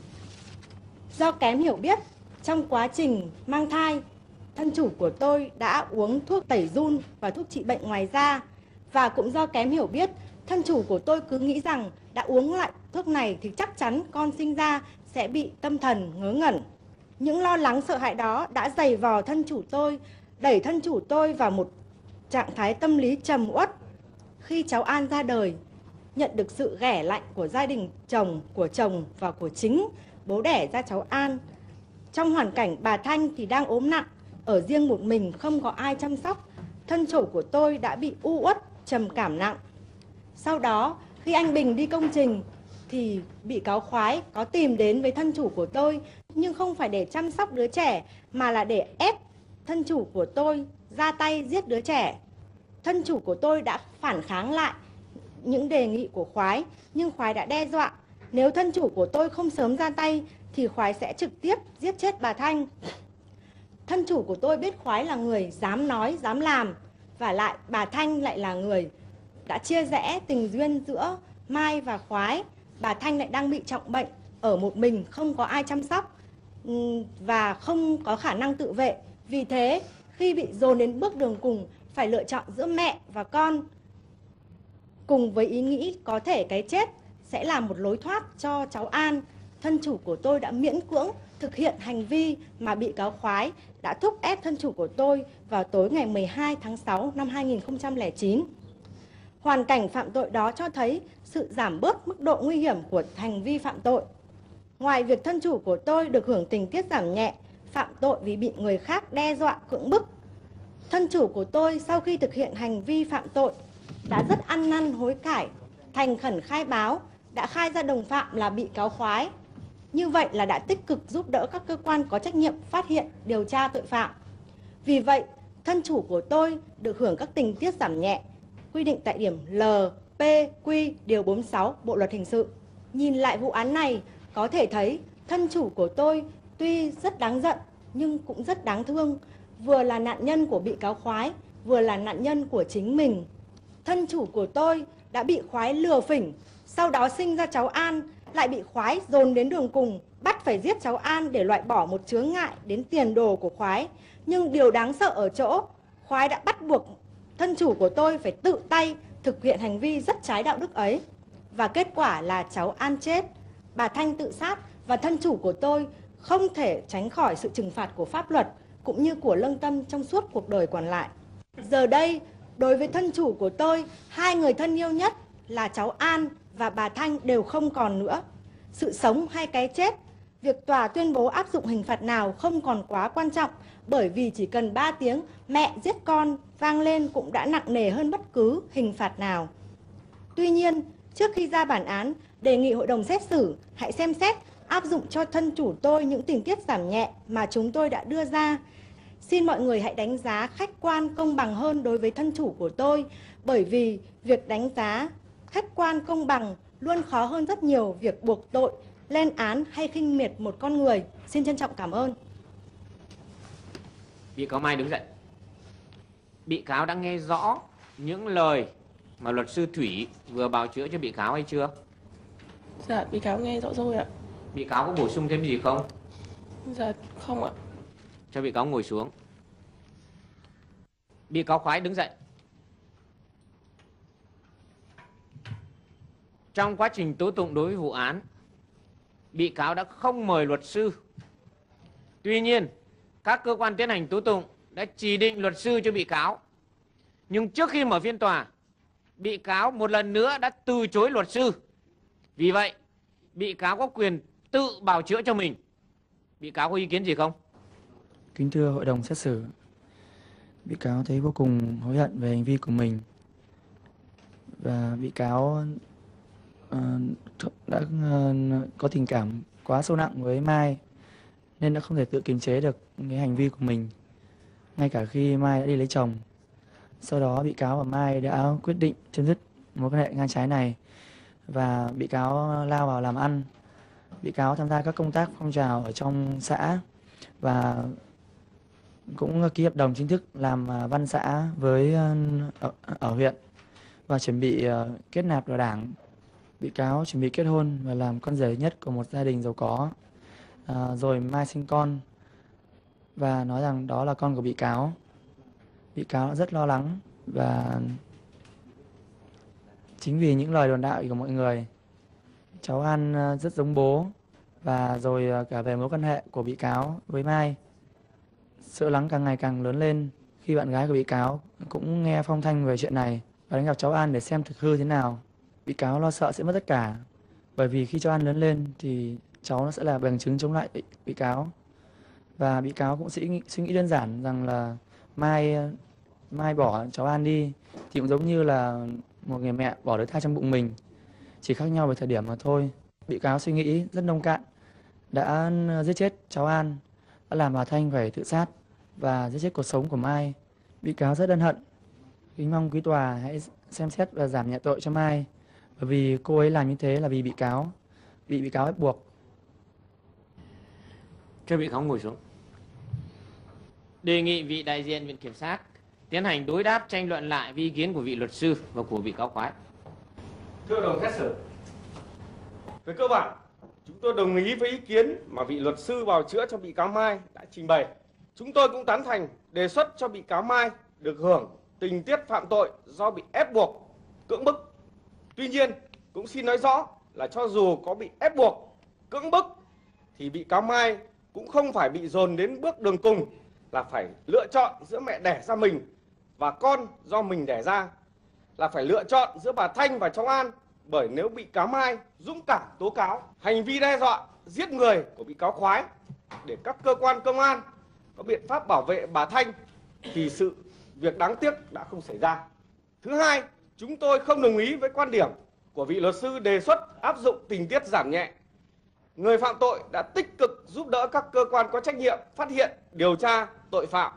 Speaker 3: Do kém hiểu biết, trong quá trình mang thai, thân chủ của tôi đã uống thuốc tẩy giun và thuốc trị bệnh ngoài da. Và cũng do kém hiểu biết, thân chủ của tôi cứ nghĩ rằng đã uống loại thuốc này thì chắc chắn con sinh ra sẽ bị tâm thần ngớ ngẩn. Những lo lắng sợ hãi đó đã giày vò thân chủ tôi, đẩy thân chủ tôi vào một trạng thái tâm lý trầm uất khi cháu An ra đời, nhận được sự ghẻ lạnh của gia đình chồng, của chồng và của chính bố đẻ ra cháu An. Trong hoàn cảnh bà Thanh thì đang ốm nặng, ở riêng một mình không có ai chăm sóc, thân chủ của tôi đã bị u uất, trầm cảm nặng. Sau đó, khi anh Bình đi công trình thì bị cáo Khoái có tìm đến với thân chủ của tôi, nhưng không phải để chăm sóc đứa trẻ mà là để ép thân chủ của tôi ra tay giết đứa trẻ. Thân chủ của tôi đã phản kháng lại những đề nghị của Khoái, nhưng Khoái đã đe dọa nếu thân chủ của tôi không sớm ra tay thì Khoái sẽ trực tiếp giết chết bà Thanh. Thân chủ của tôi biết Khoái là người dám nói, dám làm, và lại bà Thanh lại là người đã chia rẽ tình duyên giữa Mai và Khoái. Bà Thanh lại đang bị trọng bệnh, ở một mình, không có ai chăm sóc và không có khả năng tự vệ. Vì thế, khi bị dồn đến bước đường cùng, phải lựa chọn giữa mẹ và con, cùng với ý nghĩ có thể cái chết sẽ là một lối thoát cho cháu An, thân chủ của tôi đã miễn cưỡng thực hiện hành vi mà bị cáo Khoái đã thúc ép thân chủ của tôi vào tối ngày mười hai tháng sáu năm hai nghìn không trăm lẻ chín. Hoàn cảnh phạm tội đó cho thấy sự giảm bớt mức độ nguy hiểm của hành vi phạm tội. Ngoài việc thân chủ của tôi được hưởng tình tiết giảm nhẹ, phạm tội vì bị người khác đe dọa cưỡng bức, thân chủ của tôi sau khi thực hiện hành vi phạm tội đã rất ăn năn hối cải, thành khẩn khai báo, đã khai ra đồng phạm là bị cáo Khoái. Như vậy là đã tích cực giúp đỡ các cơ quan có trách nhiệm phát hiện, điều tra tội phạm. Vì vậy, thân chủ của tôi được hưởng các tình tiết giảm nhẹ, quy định tại điểm L, P, Q, điều bốn mươi sáu Bộ Luật Hình sự. Nhìn lại vụ án này, có thể thấy thân chủ của tôi tuy rất đáng giận nhưng cũng rất đáng thương, vừa là nạn nhân của bị cáo Khoái, vừa là nạn nhân của chính mình. Thân chủ của tôi đã bị Khoái lừa phỉnh, sau đó sinh ra cháu An, lại bị Khoái dồn đến đường cùng, bắt phải giết cháu An để loại bỏ một chướng ngại đến tiền đồ của Khoái. Nhưng điều đáng sợ ở chỗ, Khoái đã bắt buộc thân chủ của tôi phải tự tay thực hiện hành vi rất trái đạo đức ấy. Và kết quả là cháu An chết, bà Thanh tự sát và thân chủ của tôi không thể tránh khỏi sự trừng phạt của pháp luật cũng như của lương tâm trong suốt cuộc đời còn lại. Giờ đây, đối với thân chủ của tôi, hai người thân yêu nhất là cháu An và bà Thanh đều không còn nữa. Sự sống hay cái chết, việc tòa tuyên bố áp dụng hình phạt nào không còn quá quan trọng, bởi vì chỉ cần ba tiếng mẹ giết con vang lên cũng đã nặng nề hơn bất cứ hình phạt nào. Tuy nhiên, trước khi ra bản án, đề nghị hội đồng xét xử hãy xem xét áp dụng cho thân chủ tôi những tình tiết giảm nhẹ mà chúng tôi đã đưa ra. Xin mọi người hãy đánh giá khách quan công bằng hơn đối với thân chủ của tôi, bởi vì việc đánh giá khách quan công bằng luôn khó hơn rất nhiều việc buộc tội, lên án hay khinh miệt một con người. Xin trân trọng cảm ơn.
Speaker 1: Bị cáo Mai đứng dậy. Bị cáo đã nghe rõ những lời mà luật sư Thủy vừa bào chữa cho bị cáo hay chưa?
Speaker 6: Dạ, bị cáo nghe rõ rồi ạ.
Speaker 1: Bị cáo có bổ sung thêm gì không?
Speaker 6: Dạ, không ạ.
Speaker 1: Cho bị cáo ngồi xuống. Bị cáo Khoái đứng dậy. Trong quá trình tố tụng đối với vụ án, bị cáo đã không mời luật sư. Tuy nhiên, các cơ quan tiến hành tố tụng đã chỉ định luật sư cho bị cáo. Nhưng trước khi mở phiên tòa, bị cáo một lần nữa đã từ chối luật sư. Vì vậy, bị cáo có quyền tự bào chữa cho mình. Bị cáo có ý kiến gì không?
Speaker 5: Kính thưa hội đồng xét xử, bị cáo thấy vô cùng hối hận về hành vi của mình. Và bị cáo uh, đã uh, có tình cảm quá sâu nặng với Mai, nên đã không thể tự kiềm chế được cái hành vi của mình. Ngay cả khi Mai đã đi lấy chồng. Sau đó bị cáo và Mai đã quyết định chấm dứt mối quan hệ ngang trái này. Và bị cáo lao vào làm ăn. Bị cáo tham gia các công tác phong trào ở trong xã và cũng ký hợp đồng chính thức làm văn xã với ở, ở huyện và chuẩn bị kết nạp vào đảng. Bị cáo chuẩn bị kết hôn và làm con rể nhất của một gia đình giàu có. À, rồi Mai sinh con và nói rằng đó là con của bị cáo. Bị cáo rất lo lắng và chính vì những lời đồn đại của mọi người, cháu An rất giống bố và rồi cả về mối quan hệ của bị cáo với Mai, sợ lắng càng ngày càng lớn lên khi bạn gái của bị cáo cũng nghe phong thanh về chuyện này và đến gặp cháu An để xem thực hư thế nào. Bị cáo lo sợ sẽ mất tất cả, bởi vì khi cháu An lớn lên thì cháu nó sẽ là bằng chứng chống lại bị cáo. Và bị cáo cũng sẽ nghĩ, suy nghĩ đơn giản rằng là mai mai bỏ cháu An đi thì cũng giống như là một người mẹ bỏ đứa thai trong bụng mình, chỉ khác nhau về thời điểm mà thôi. Bị cáo suy nghĩ rất nông cạn, đã giết chết cháu An, đã làm bà Thanh phải tự sát và giết chết cuộc sống của Mai. Bị cáo rất ân hận, kính mong quý tòa hãy xem xét và giảm nhẹ tội cho Mai, bởi vì cô ấy làm như thế là vì bị cáo, bị bị cáo ép buộc.
Speaker 1: Cho bị cáo ngồi xuống. Đề nghị vị đại diện viện kiểm sát tiến hành đối đáp tranh luận lại với ý kiến của vị luật sư và của bị cáo Khoái.
Speaker 2: Thưa hội đồng xét xử, về cơ bản chúng tôi đồng ý với ý kiến mà vị luật sư bào chữa cho bị cáo Mai đã trình bày. Chúng tôi cũng tán thành đề xuất cho bị cáo Mai được hưởng tình tiết phạm tội do bị ép buộc, cưỡng bức. Tuy nhiên, cũng xin nói rõ là cho dù có bị ép buộc, cưỡng bức thì bị cáo Mai cũng không phải bị dồn đến bước đường cùng là phải lựa chọn giữa mẹ đẻ ra mình và con do mình đẻ ra, là phải lựa chọn giữa bà Thanh và cháu An. Bởi nếu bị cáo Mai dũng cảm tố cáo hành vi đe dọa giết người của bị cáo Khoái để các cơ quan công an có biện pháp bảo vệ bà Thanh thì sự việc đáng tiếc đã không xảy ra. Thứ hai, chúng tôi không đồng ý với quan điểm của vị luật sư đề xuất áp dụng tình tiết giảm nhẹ. Người phạm tội đã tích cực giúp đỡ các cơ quan có trách nhiệm phát hiện, điều tra tội phạm.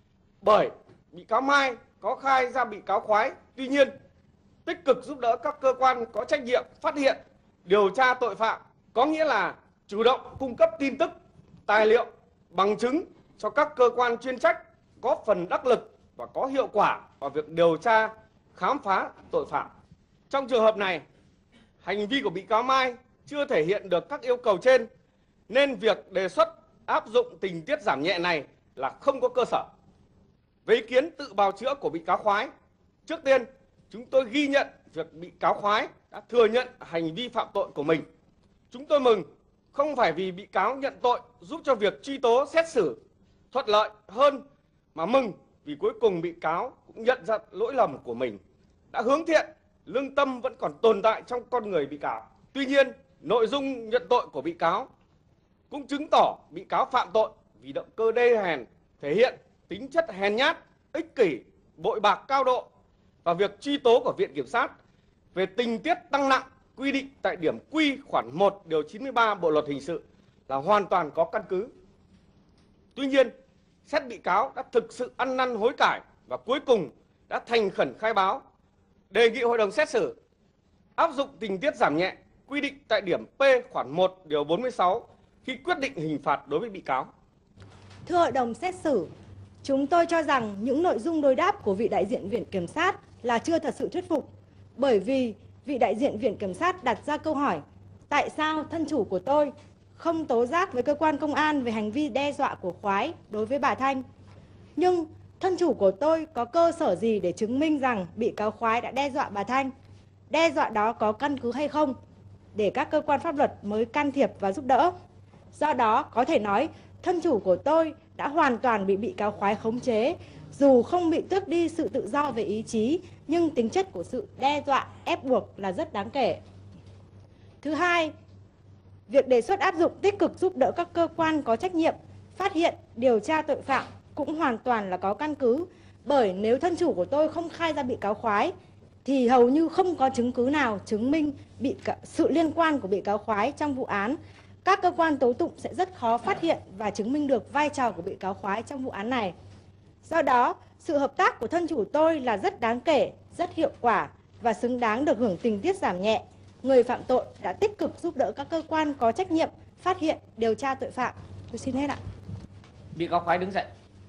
Speaker 2: Bởi bị cáo Mai có khai ra bị cáo Khoái, tuy nhiên tích cực giúp đỡ các cơ quan có trách nhiệm phát hiện, điều tra tội phạm có nghĩa là chủ động cung cấp tin tức, tài liệu, bằng chứng cho các cơ quan chuyên trách, góp phần đắc lực và có hiệu quả vào việc điều tra, khám phá tội phạm. Trong trường hợp này, hành vi của bị cáo Mai chưa thể hiện được các yêu cầu trên, nên việc đề xuất áp dụng tình tiết giảm nhẹ này là không có cơ sở. Với ý kiến tự bào chữa của bị cáo Khoái, trước tiên chúng tôi ghi nhận việc bị cáo Khoái đã thừa nhận hành vi phạm tội của mình. Chúng tôi mừng không phải vì bị cáo nhận tội giúp cho việc truy tố xét xử thuận lợi hơn, mà mừng vì cuối cùng bị cáo cũng nhận ra lỗi lầm của mình, đã hướng thiện, lương tâm vẫn còn tồn tại trong con người bị cáo. Tuy nhiên, nội dung nhận tội của bị cáo cũng chứng tỏ bị cáo phạm tội vì động cơ đê hèn, thể hiện tính chất hèn nhát, ích kỷ, bội bạc cao độ, và việc truy tố của Viện Kiểm sát về tình tiết tăng nặng quy định tại điểm Q khoản một điều chín mươi ba Bộ luật hình sự là hoàn toàn có căn cứ. Tuy nhiên, xét bị cáo đã thực sự ăn năn hối cải và cuối cùng đã thành khẩn khai báo, đề nghị hội đồng xét xử áp dụng tình tiết giảm nhẹ quy định tại điểm P khoản một điều bốn mươi sáu khi quyết định hình phạt đối với bị cáo.
Speaker 3: Thưa hội đồng xét xử, chúng tôi cho rằng những nội dung đối đáp của vị đại diện Viện Kiểm sát là chưa thật sự thuyết phục, bởi vì vị đại diện Viện Kiểm sát đặt ra câu hỏi tại sao thân chủ của tôi không tố giác với cơ quan công an về hành vi đe dọa của Khoái đối với bà Thanh. Nhưng thân chủ của tôi có cơ sở gì để chứng minh rằng bị cáo Khoái đã đe dọa bà Thanh? Đe dọa đó có căn cứ hay không? Để các cơ quan pháp luật mới can thiệp và giúp đỡ. Do đó, có thể nói thân chủ của tôi đã hoàn toàn bị bị cáo Khoái khống chế, dù không bị tước đi sự tự do về ý chí, nhưng tính chất của sự đe dọa, ép buộc là rất đáng kể. Thứ hai, việc đề xuất áp dụng tích cực giúp đỡ các cơ quan có trách nhiệm phát hiện, điều tra tội phạm cũng hoàn toàn là có căn cứ, bởi nếu thân chủ của tôi không khai ra bị cáo Khoái thì hầu như không có chứng cứ nào chứng minh bị sự liên quan của bị cáo Khoái trong vụ án. Các cơ quan tố tụng sẽ rất khó phát hiện và chứng minh được vai trò của bị cáo Khoái trong vụ án này. Do đó, sự hợp tác của thân chủ tôi là rất đáng kể, rất hiệu quả và xứng đáng được hưởng tình tiết giảm nhẹ. Người phạm tội đã tích cực giúp đỡ các cơ quan có trách nhiệm phát hiện, điều tra tội phạm. Tôi xin hết ạ.
Speaker 1: Bị cáo Khoái đứng dậy.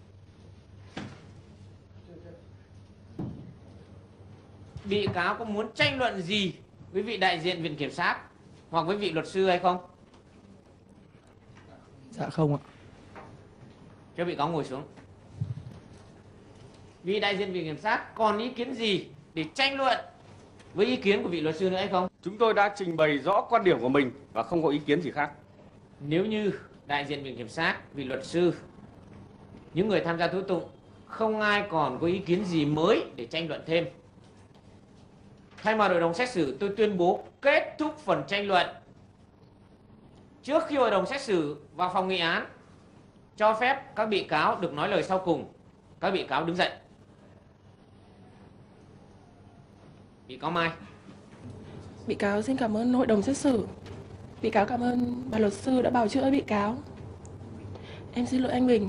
Speaker 1: Bị cáo có muốn tranh luận gì với vị đại diện Viện Kiểm sát hoặc với vị luật sư hay không?
Speaker 5: Dạ không ạ.
Speaker 1: Cho bị cáo ngồi xuống. Vị đại diện Viện Kiểm sát còn ý kiến gì để tranh luận với ý kiến của vị luật sư nữa hay không?
Speaker 2: Chúng tôi đã trình bày rõ quan điểm của mình và không có ý kiến gì khác.
Speaker 1: Nếu như đại diện Viện Kiểm sát, vị luật sư, những người tham gia tố tụng không ai còn có ý kiến gì mới để tranh luận thêm. Thay mặt hội đồng xét xử, tôi tuyên bố kết thúc phần tranh luận. Trước khi hội đồng xét xử vào phòng nghị án cho phép các bị cáo được nói lời sau cùng, các bị cáo đứng dậy. Bị cáo Mai.
Speaker 6: Bị cáo xin cảm ơn hội đồng xét xử. Bị cáo cảm ơn bà luật sư đã bào chữa bị cáo. Em xin lỗi anh Bình.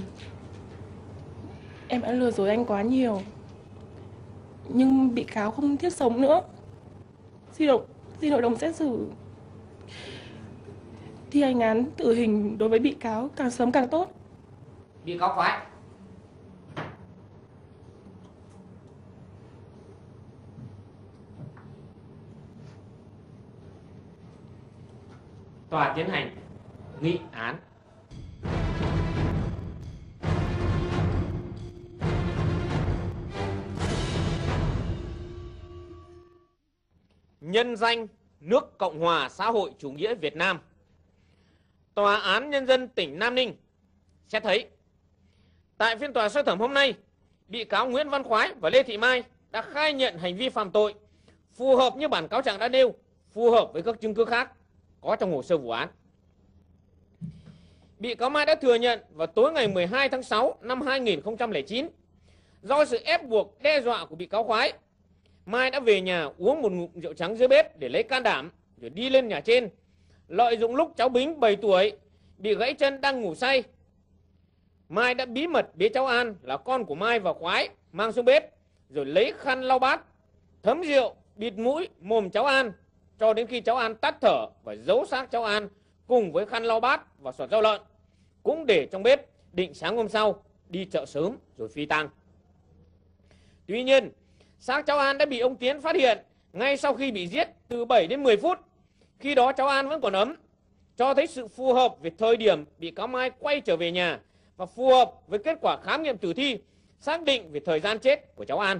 Speaker 6: Em đã lừa dối anh quá nhiều. Nhưng bị cáo không thiết sống nữa. Xin hội, xin hội đồng xét xử thi hành án tử hình đối với bị cáo càng sớm càng tốt.
Speaker 1: Bị cáo Khoái. Tòa tiến hành nghị án. Nhân danh nước Cộng hòa xã hội chủ nghĩa Việt Nam, Tòa án Nhân dân tỉnh Nam Ninh xét thấy tại phiên tòa sơ thẩm hôm nay, bị cáo Nguyễn Văn Khoái và Lê Thị Mai đã khai nhận hành vi phạm tội phù hợp như bản cáo trạng đã nêu, phù hợp với các chứng cứ khác có trong hồ sơ vụ án. Bị cáo Mai đã thừa nhận vào tối ngày mười hai tháng sáu năm hai nghìn không trăm lẻ chín, do sự ép buộc đe dọa của bị cáo Khoái, Mai đã về nhà uống một ngụm rượu trắng dưới bếp để lấy can đảm, rồi đi lên nhà trên, lợi dụng lúc cháu Bính bảy tuổi bị gãy chân đang ngủ say. Mai đã bí mật bế cháu An là con của Mai và Khoái mang xuống bếp, rồi lấy khăn lau bát, thấm rượu, bịt mũi, mồm cháu An cho đến khi cháu An tắt thở và giấu xác cháu An cùng với khăn lau bát và sọt rau lợn cũng để trong bếp, định sáng hôm sau đi chợ sớm rồi phi tang. Tuy nhiên, xác cháu An đã bị ông Tiến phát hiện ngay sau khi bị giết từ bảy đến mười phút. Khi đó cháu An vẫn còn ấm, cho thấy sự phù hợp về thời điểm bị cáo Mai quay trở về nhà và phù hợp với kết quả khám nghiệm tử thi xác định về thời gian chết của cháu An.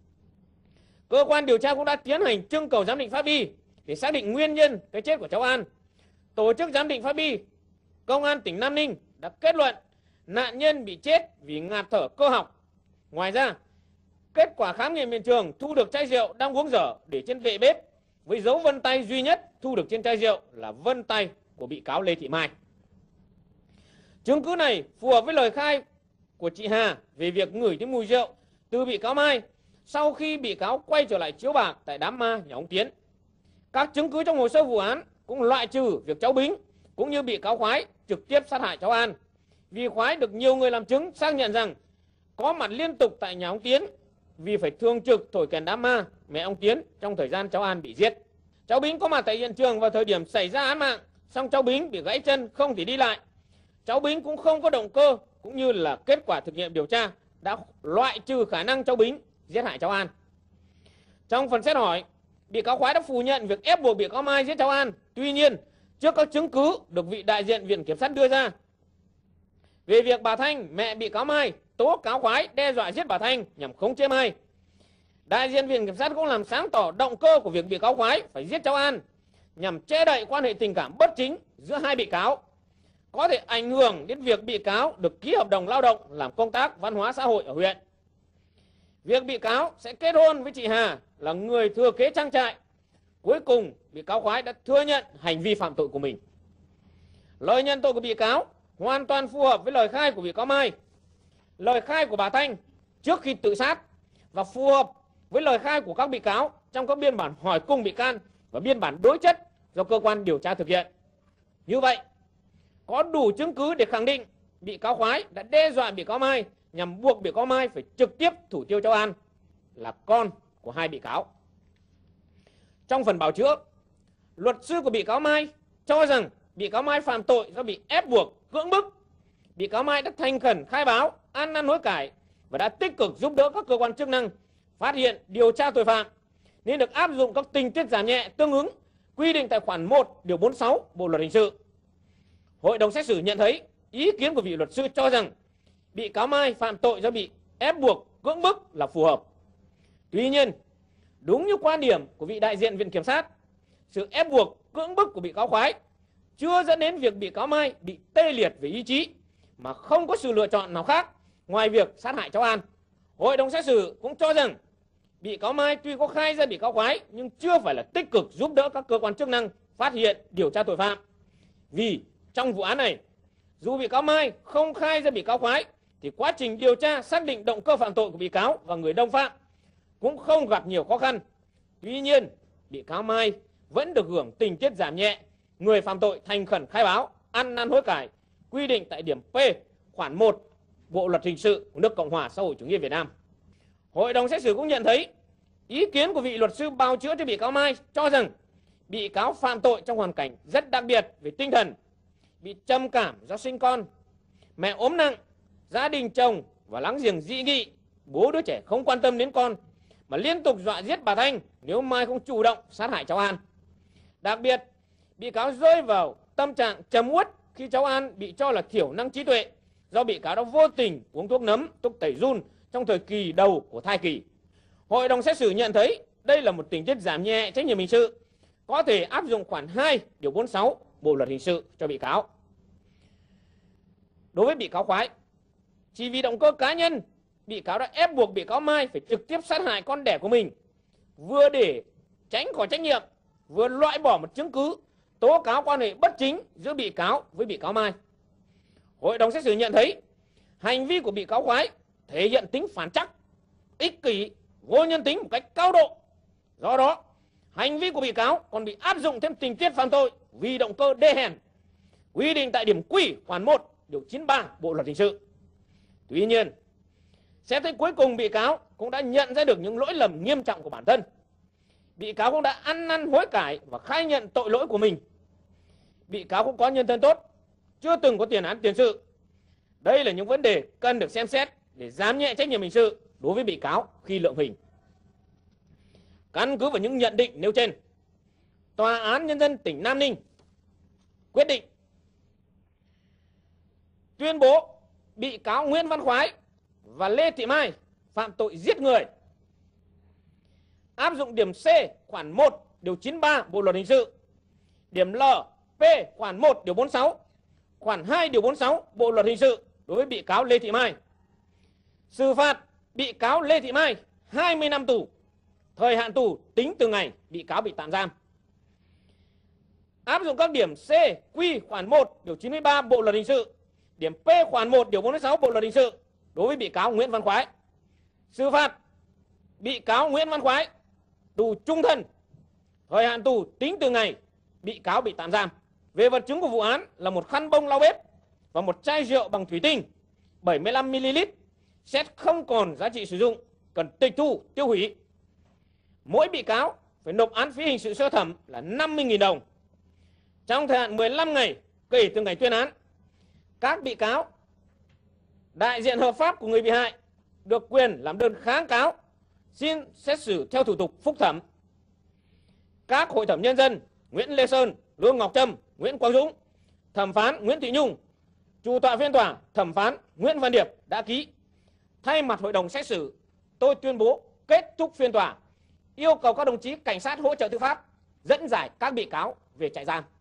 Speaker 1: Cơ quan điều tra cũng đã tiến hành trưng cầu giám định pháp y để xác định nguyên nhân cái chết của cháu An. Tổ chức giám định pháp y, Công an tỉnh Nam Ninh đã kết luận nạn nhân bị chết vì ngạt thở cơ học. Ngoài ra, kết quả khám nghiệm hiện trường thu được chai rượu đang uống dở để trên bệ bếp với dấu vân tay duy nhất thu được trên chai rượu là vân tay của bị cáo Lê Thị Mai. Chứng cứ này phù hợp với lời khai của chị Hà về việc ngửi thấy mùi rượu từ bị cáo Mai sau khi bị cáo quay trở lại chiếu bạc tại đám ma nhà ông Tiến. Các chứng cứ trong hồ sơ vụ án cũng loại trừ việc cháu Bính cũng như bị cáo Khoái trực tiếp sát hại cháu An, vì Khoái được nhiều người làm chứng xác nhận rằng có mặt liên tục tại nhà ông Tiến vì phải thường trực thổi kèn đám ma mẹ ông Tiến trong thời gian cháu An bị giết. Cháu Bính có mặt tại hiện trường vào thời điểm xảy ra án mạng, song cháu Bính bị gãy chân không thể đi lại. Cháu Bính cũng không có động cơ, cũng như là kết quả thực nghiệm điều tra đã loại trừ khả năng cháu Bính giết hại cháu An. Trong phần xét hỏi, bị cáo Khoái đã phủ nhận việc ép buộc bị cáo Mai giết cháu An. Tuy nhiên, trước các chứng cứ được vị đại diện viện kiểm sát đưa ra về việc bà Thanh, mẹ bị cáo Mai, tố cáo Khoái đe dọa giết bà Thanh nhằm khống chế Mai, đại diện viện kiểm sát cũng làm sáng tỏ động cơ của việc bị cáo Khoái phải giết cháu An nhằm che đậy quan hệ tình cảm bất chính giữa hai bị cáo, có thể ảnh hưởng đến việc bị cáo được ký hợp đồng lao động làm công tác văn hóa xã hội ở huyện. Việc bị cáo sẽ kết hôn với chị Hà là người thừa kế trang trại. Cuối cùng, bị cáo Khoái đã thừa nhận hành vi phạm tội của mình. Lời nhận tội của bị cáo hoàn toàn phù hợp với lời khai của bị cáo Mai, lời khai của bà Thanh trước khi tự sát và phù hợp với lời khai của các bị cáo trong các biên bản hỏi cung bị can và biên bản đối chất do cơ quan điều tra thực hiện. Như vậy, có đủ chứng cứ để khẳng định bị cáo Khoái đã đe dọa bị cáo Mai nhằm buộc bị cáo Mai phải trực tiếp thủ tiêu cháu An là con của hai bị cáo. Trong phần bào chữa, luật sư của bị cáo Mai cho rằng bị cáo Mai phạm tội do bị ép buộc, cưỡng bức. Bị cáo Mai đã thành khẩn khai báo, ăn năn hối cải và đã tích cực giúp đỡ các cơ quan chức năng phát hiện, điều tra tội phạm, nên được áp dụng các tình tiết giảm nhẹ tương ứng quy định tại khoản một điều bốn mươi sáu Bộ luật hình sự. Hội đồng xét xử nhận thấy ý kiến của vị luật sư cho rằng bị cáo Mai phạm tội do bị ép buộc, cưỡng bức là phù hợp. Tuy nhiên, đúng như quan điểm của vị đại diện viện kiểm sát, sự ép buộc, cưỡng bức của bị cáo Khoái chưa dẫn đến việc bị cáo Mai bị tê liệt về ý chí mà không có sự lựa chọn nào khác ngoài việc sát hại cháu An. Hội đồng xét xử cũng cho rằng bị cáo Mai tuy có khai ra bị cáo Khoái nhưng chưa phải là tích cực giúp đỡ các cơ quan chức năng phát hiện điều tra tội phạm. Vì trong vụ án này, dù bị cáo Mai không khai ra bị cáo Khoái thì quá trình điều tra xác định động cơ phạm tội của bị cáo và người đồng phạm cũng không gặp nhiều khó khăn. Tuy nhiên, bị cáo Mai vẫn được hưởng tình tiết giảm nhẹ, người phạm tội thành khẩn khai báo, ăn năn hối cải, quy định tại điểm P khoản một Bộ luật hình sự của nước Cộng hòa xã hội chủ nghĩa Việt Nam. Hội đồng xét xử cũng nhận thấy ý kiến của vị luật sư bào chữa cho bị cáo Mai cho rằng bị cáo phạm tội trong hoàn cảnh rất đặc biệt về tinh thần, bị trầm cảm do sinh con, mẹ ốm nặng, gia đình chồng và láng giềng dị nghị, bố đứa trẻ không quan tâm đến con mà liên tục dọa giết bà Thanh nếu Mai không chủ động sát hại cháu An. Đặc biệt, bị cáo rơi vào tâm trạng trầm uất khi cháu An bị cho là thiểu năng trí tuệ do bị cáo đã vô tình uống thuốc nấm, thuốc tẩy giun trong thời kỳ đầu của thai kỳ. Hội đồng xét xử nhận thấy đây là một tình tiết giảm nhẹ trách nhiệm hình sự, có thể áp dụng khoản hai điều bốn mươi sáu Bộ luật hình sự cho bị cáo. Đối với bị cáo Khoái, chỉ vì động cơ cá nhân, bị cáo đã ép buộc bị cáo Mai phải trực tiếp sát hại con đẻ của mình, vừa để tránh khỏi trách nhiệm, vừa loại bỏ một chứng cứ tố cáo quan hệ bất chính giữa bị cáo với bị cáo Mai. Hội đồng xét xử nhận thấy hành vi của bị cáo Khoái thể hiện tính phản trắc, ích kỷ, vô nhân tính một cách cao độ. Do đó, hành vi của bị cáo còn bị áp dụng thêm tình tiết phạm tội vì động cơ đê hèn, quy định tại điểm Q khoản một điều chín mươi ba Bộ luật hình sự. Tuy nhiên, xét thấy cuối cùng bị cáo cũng đã nhận ra được những lỗi lầm nghiêm trọng của bản thân. Bị cáo cũng đã ăn năn hối cải và khai nhận tội lỗi của mình. Bị cáo cũng có nhân thân tốt, chưa từng có tiền án tiền sự. Đây là những vấn đề cần được xem xét để giảm nhẹ trách nhiệm hình sự đối với bị cáo khi lượng hình. Căn cứ vào những nhận định nêu trên, Tòa án Nhân dân tỉnh Nam Ninh quyết định tuyên bố bị cáo Nguyễn Văn Khoái và Lê Thị Mai phạm tội giết người, áp dụng điểm C khoản một điều chín mươi ba Bộ luật hình sự, điểm L P khoản một điều bốn mươi sáu, khoản hai điều bốn mươi sáu Bộ luật hình sự đối với bị cáo Lê Thị Mai. Xử phạt bị cáo Lê Thị Mai hai mươi năm tù, thời hạn tù tính từ ngày bị cáo bị tạm giam. Áp dụng các điểm C, Q khoản một điều chín mươi ba Bộ luật hình sự, điểm P khoản một điều bốn mươi sáu Bộ luật hình sự đối với bị cáo Nguyễn Văn Khoái. Xử phạt bị cáo Nguyễn Văn Khoái tù chung thân, thời hạn tù tính từ ngày bị cáo bị tạm giam. Về vật chứng của vụ án là một khăn bông lau bếp và một chai rượu bằng thủy tinh bảy mươi lăm mi li lít, xét không còn giá trị sử dụng, cần tịch thu tiêu hủy. Mỗi bị cáo phải nộp án phí hình sự sơ thẩm là năm mươi nghìn đồng. Trong thời hạn mười lăm ngày kể từ ngày tuyên án, các bị cáo, đại diện hợp pháp của người bị hại được quyền làm đơn kháng cáo xin xét xử theo thủ tục phúc thẩm. Các hội thẩm nhân dân Nguyễn Lê Sơn, Lương Ngọc Trâm, Nguyễn Quang Dũng, thẩm phán Nguyễn Thị Nhung, chủ tọa phiên tòa thẩm phán Nguyễn Văn Điệp đã ký. Thay mặt hội đồng xét xử, tôi tuyên bố kết thúc phiên tòa, yêu cầu các đồng chí cảnh sát hỗ trợ tư pháp dẫn giải các bị cáo về trại giam.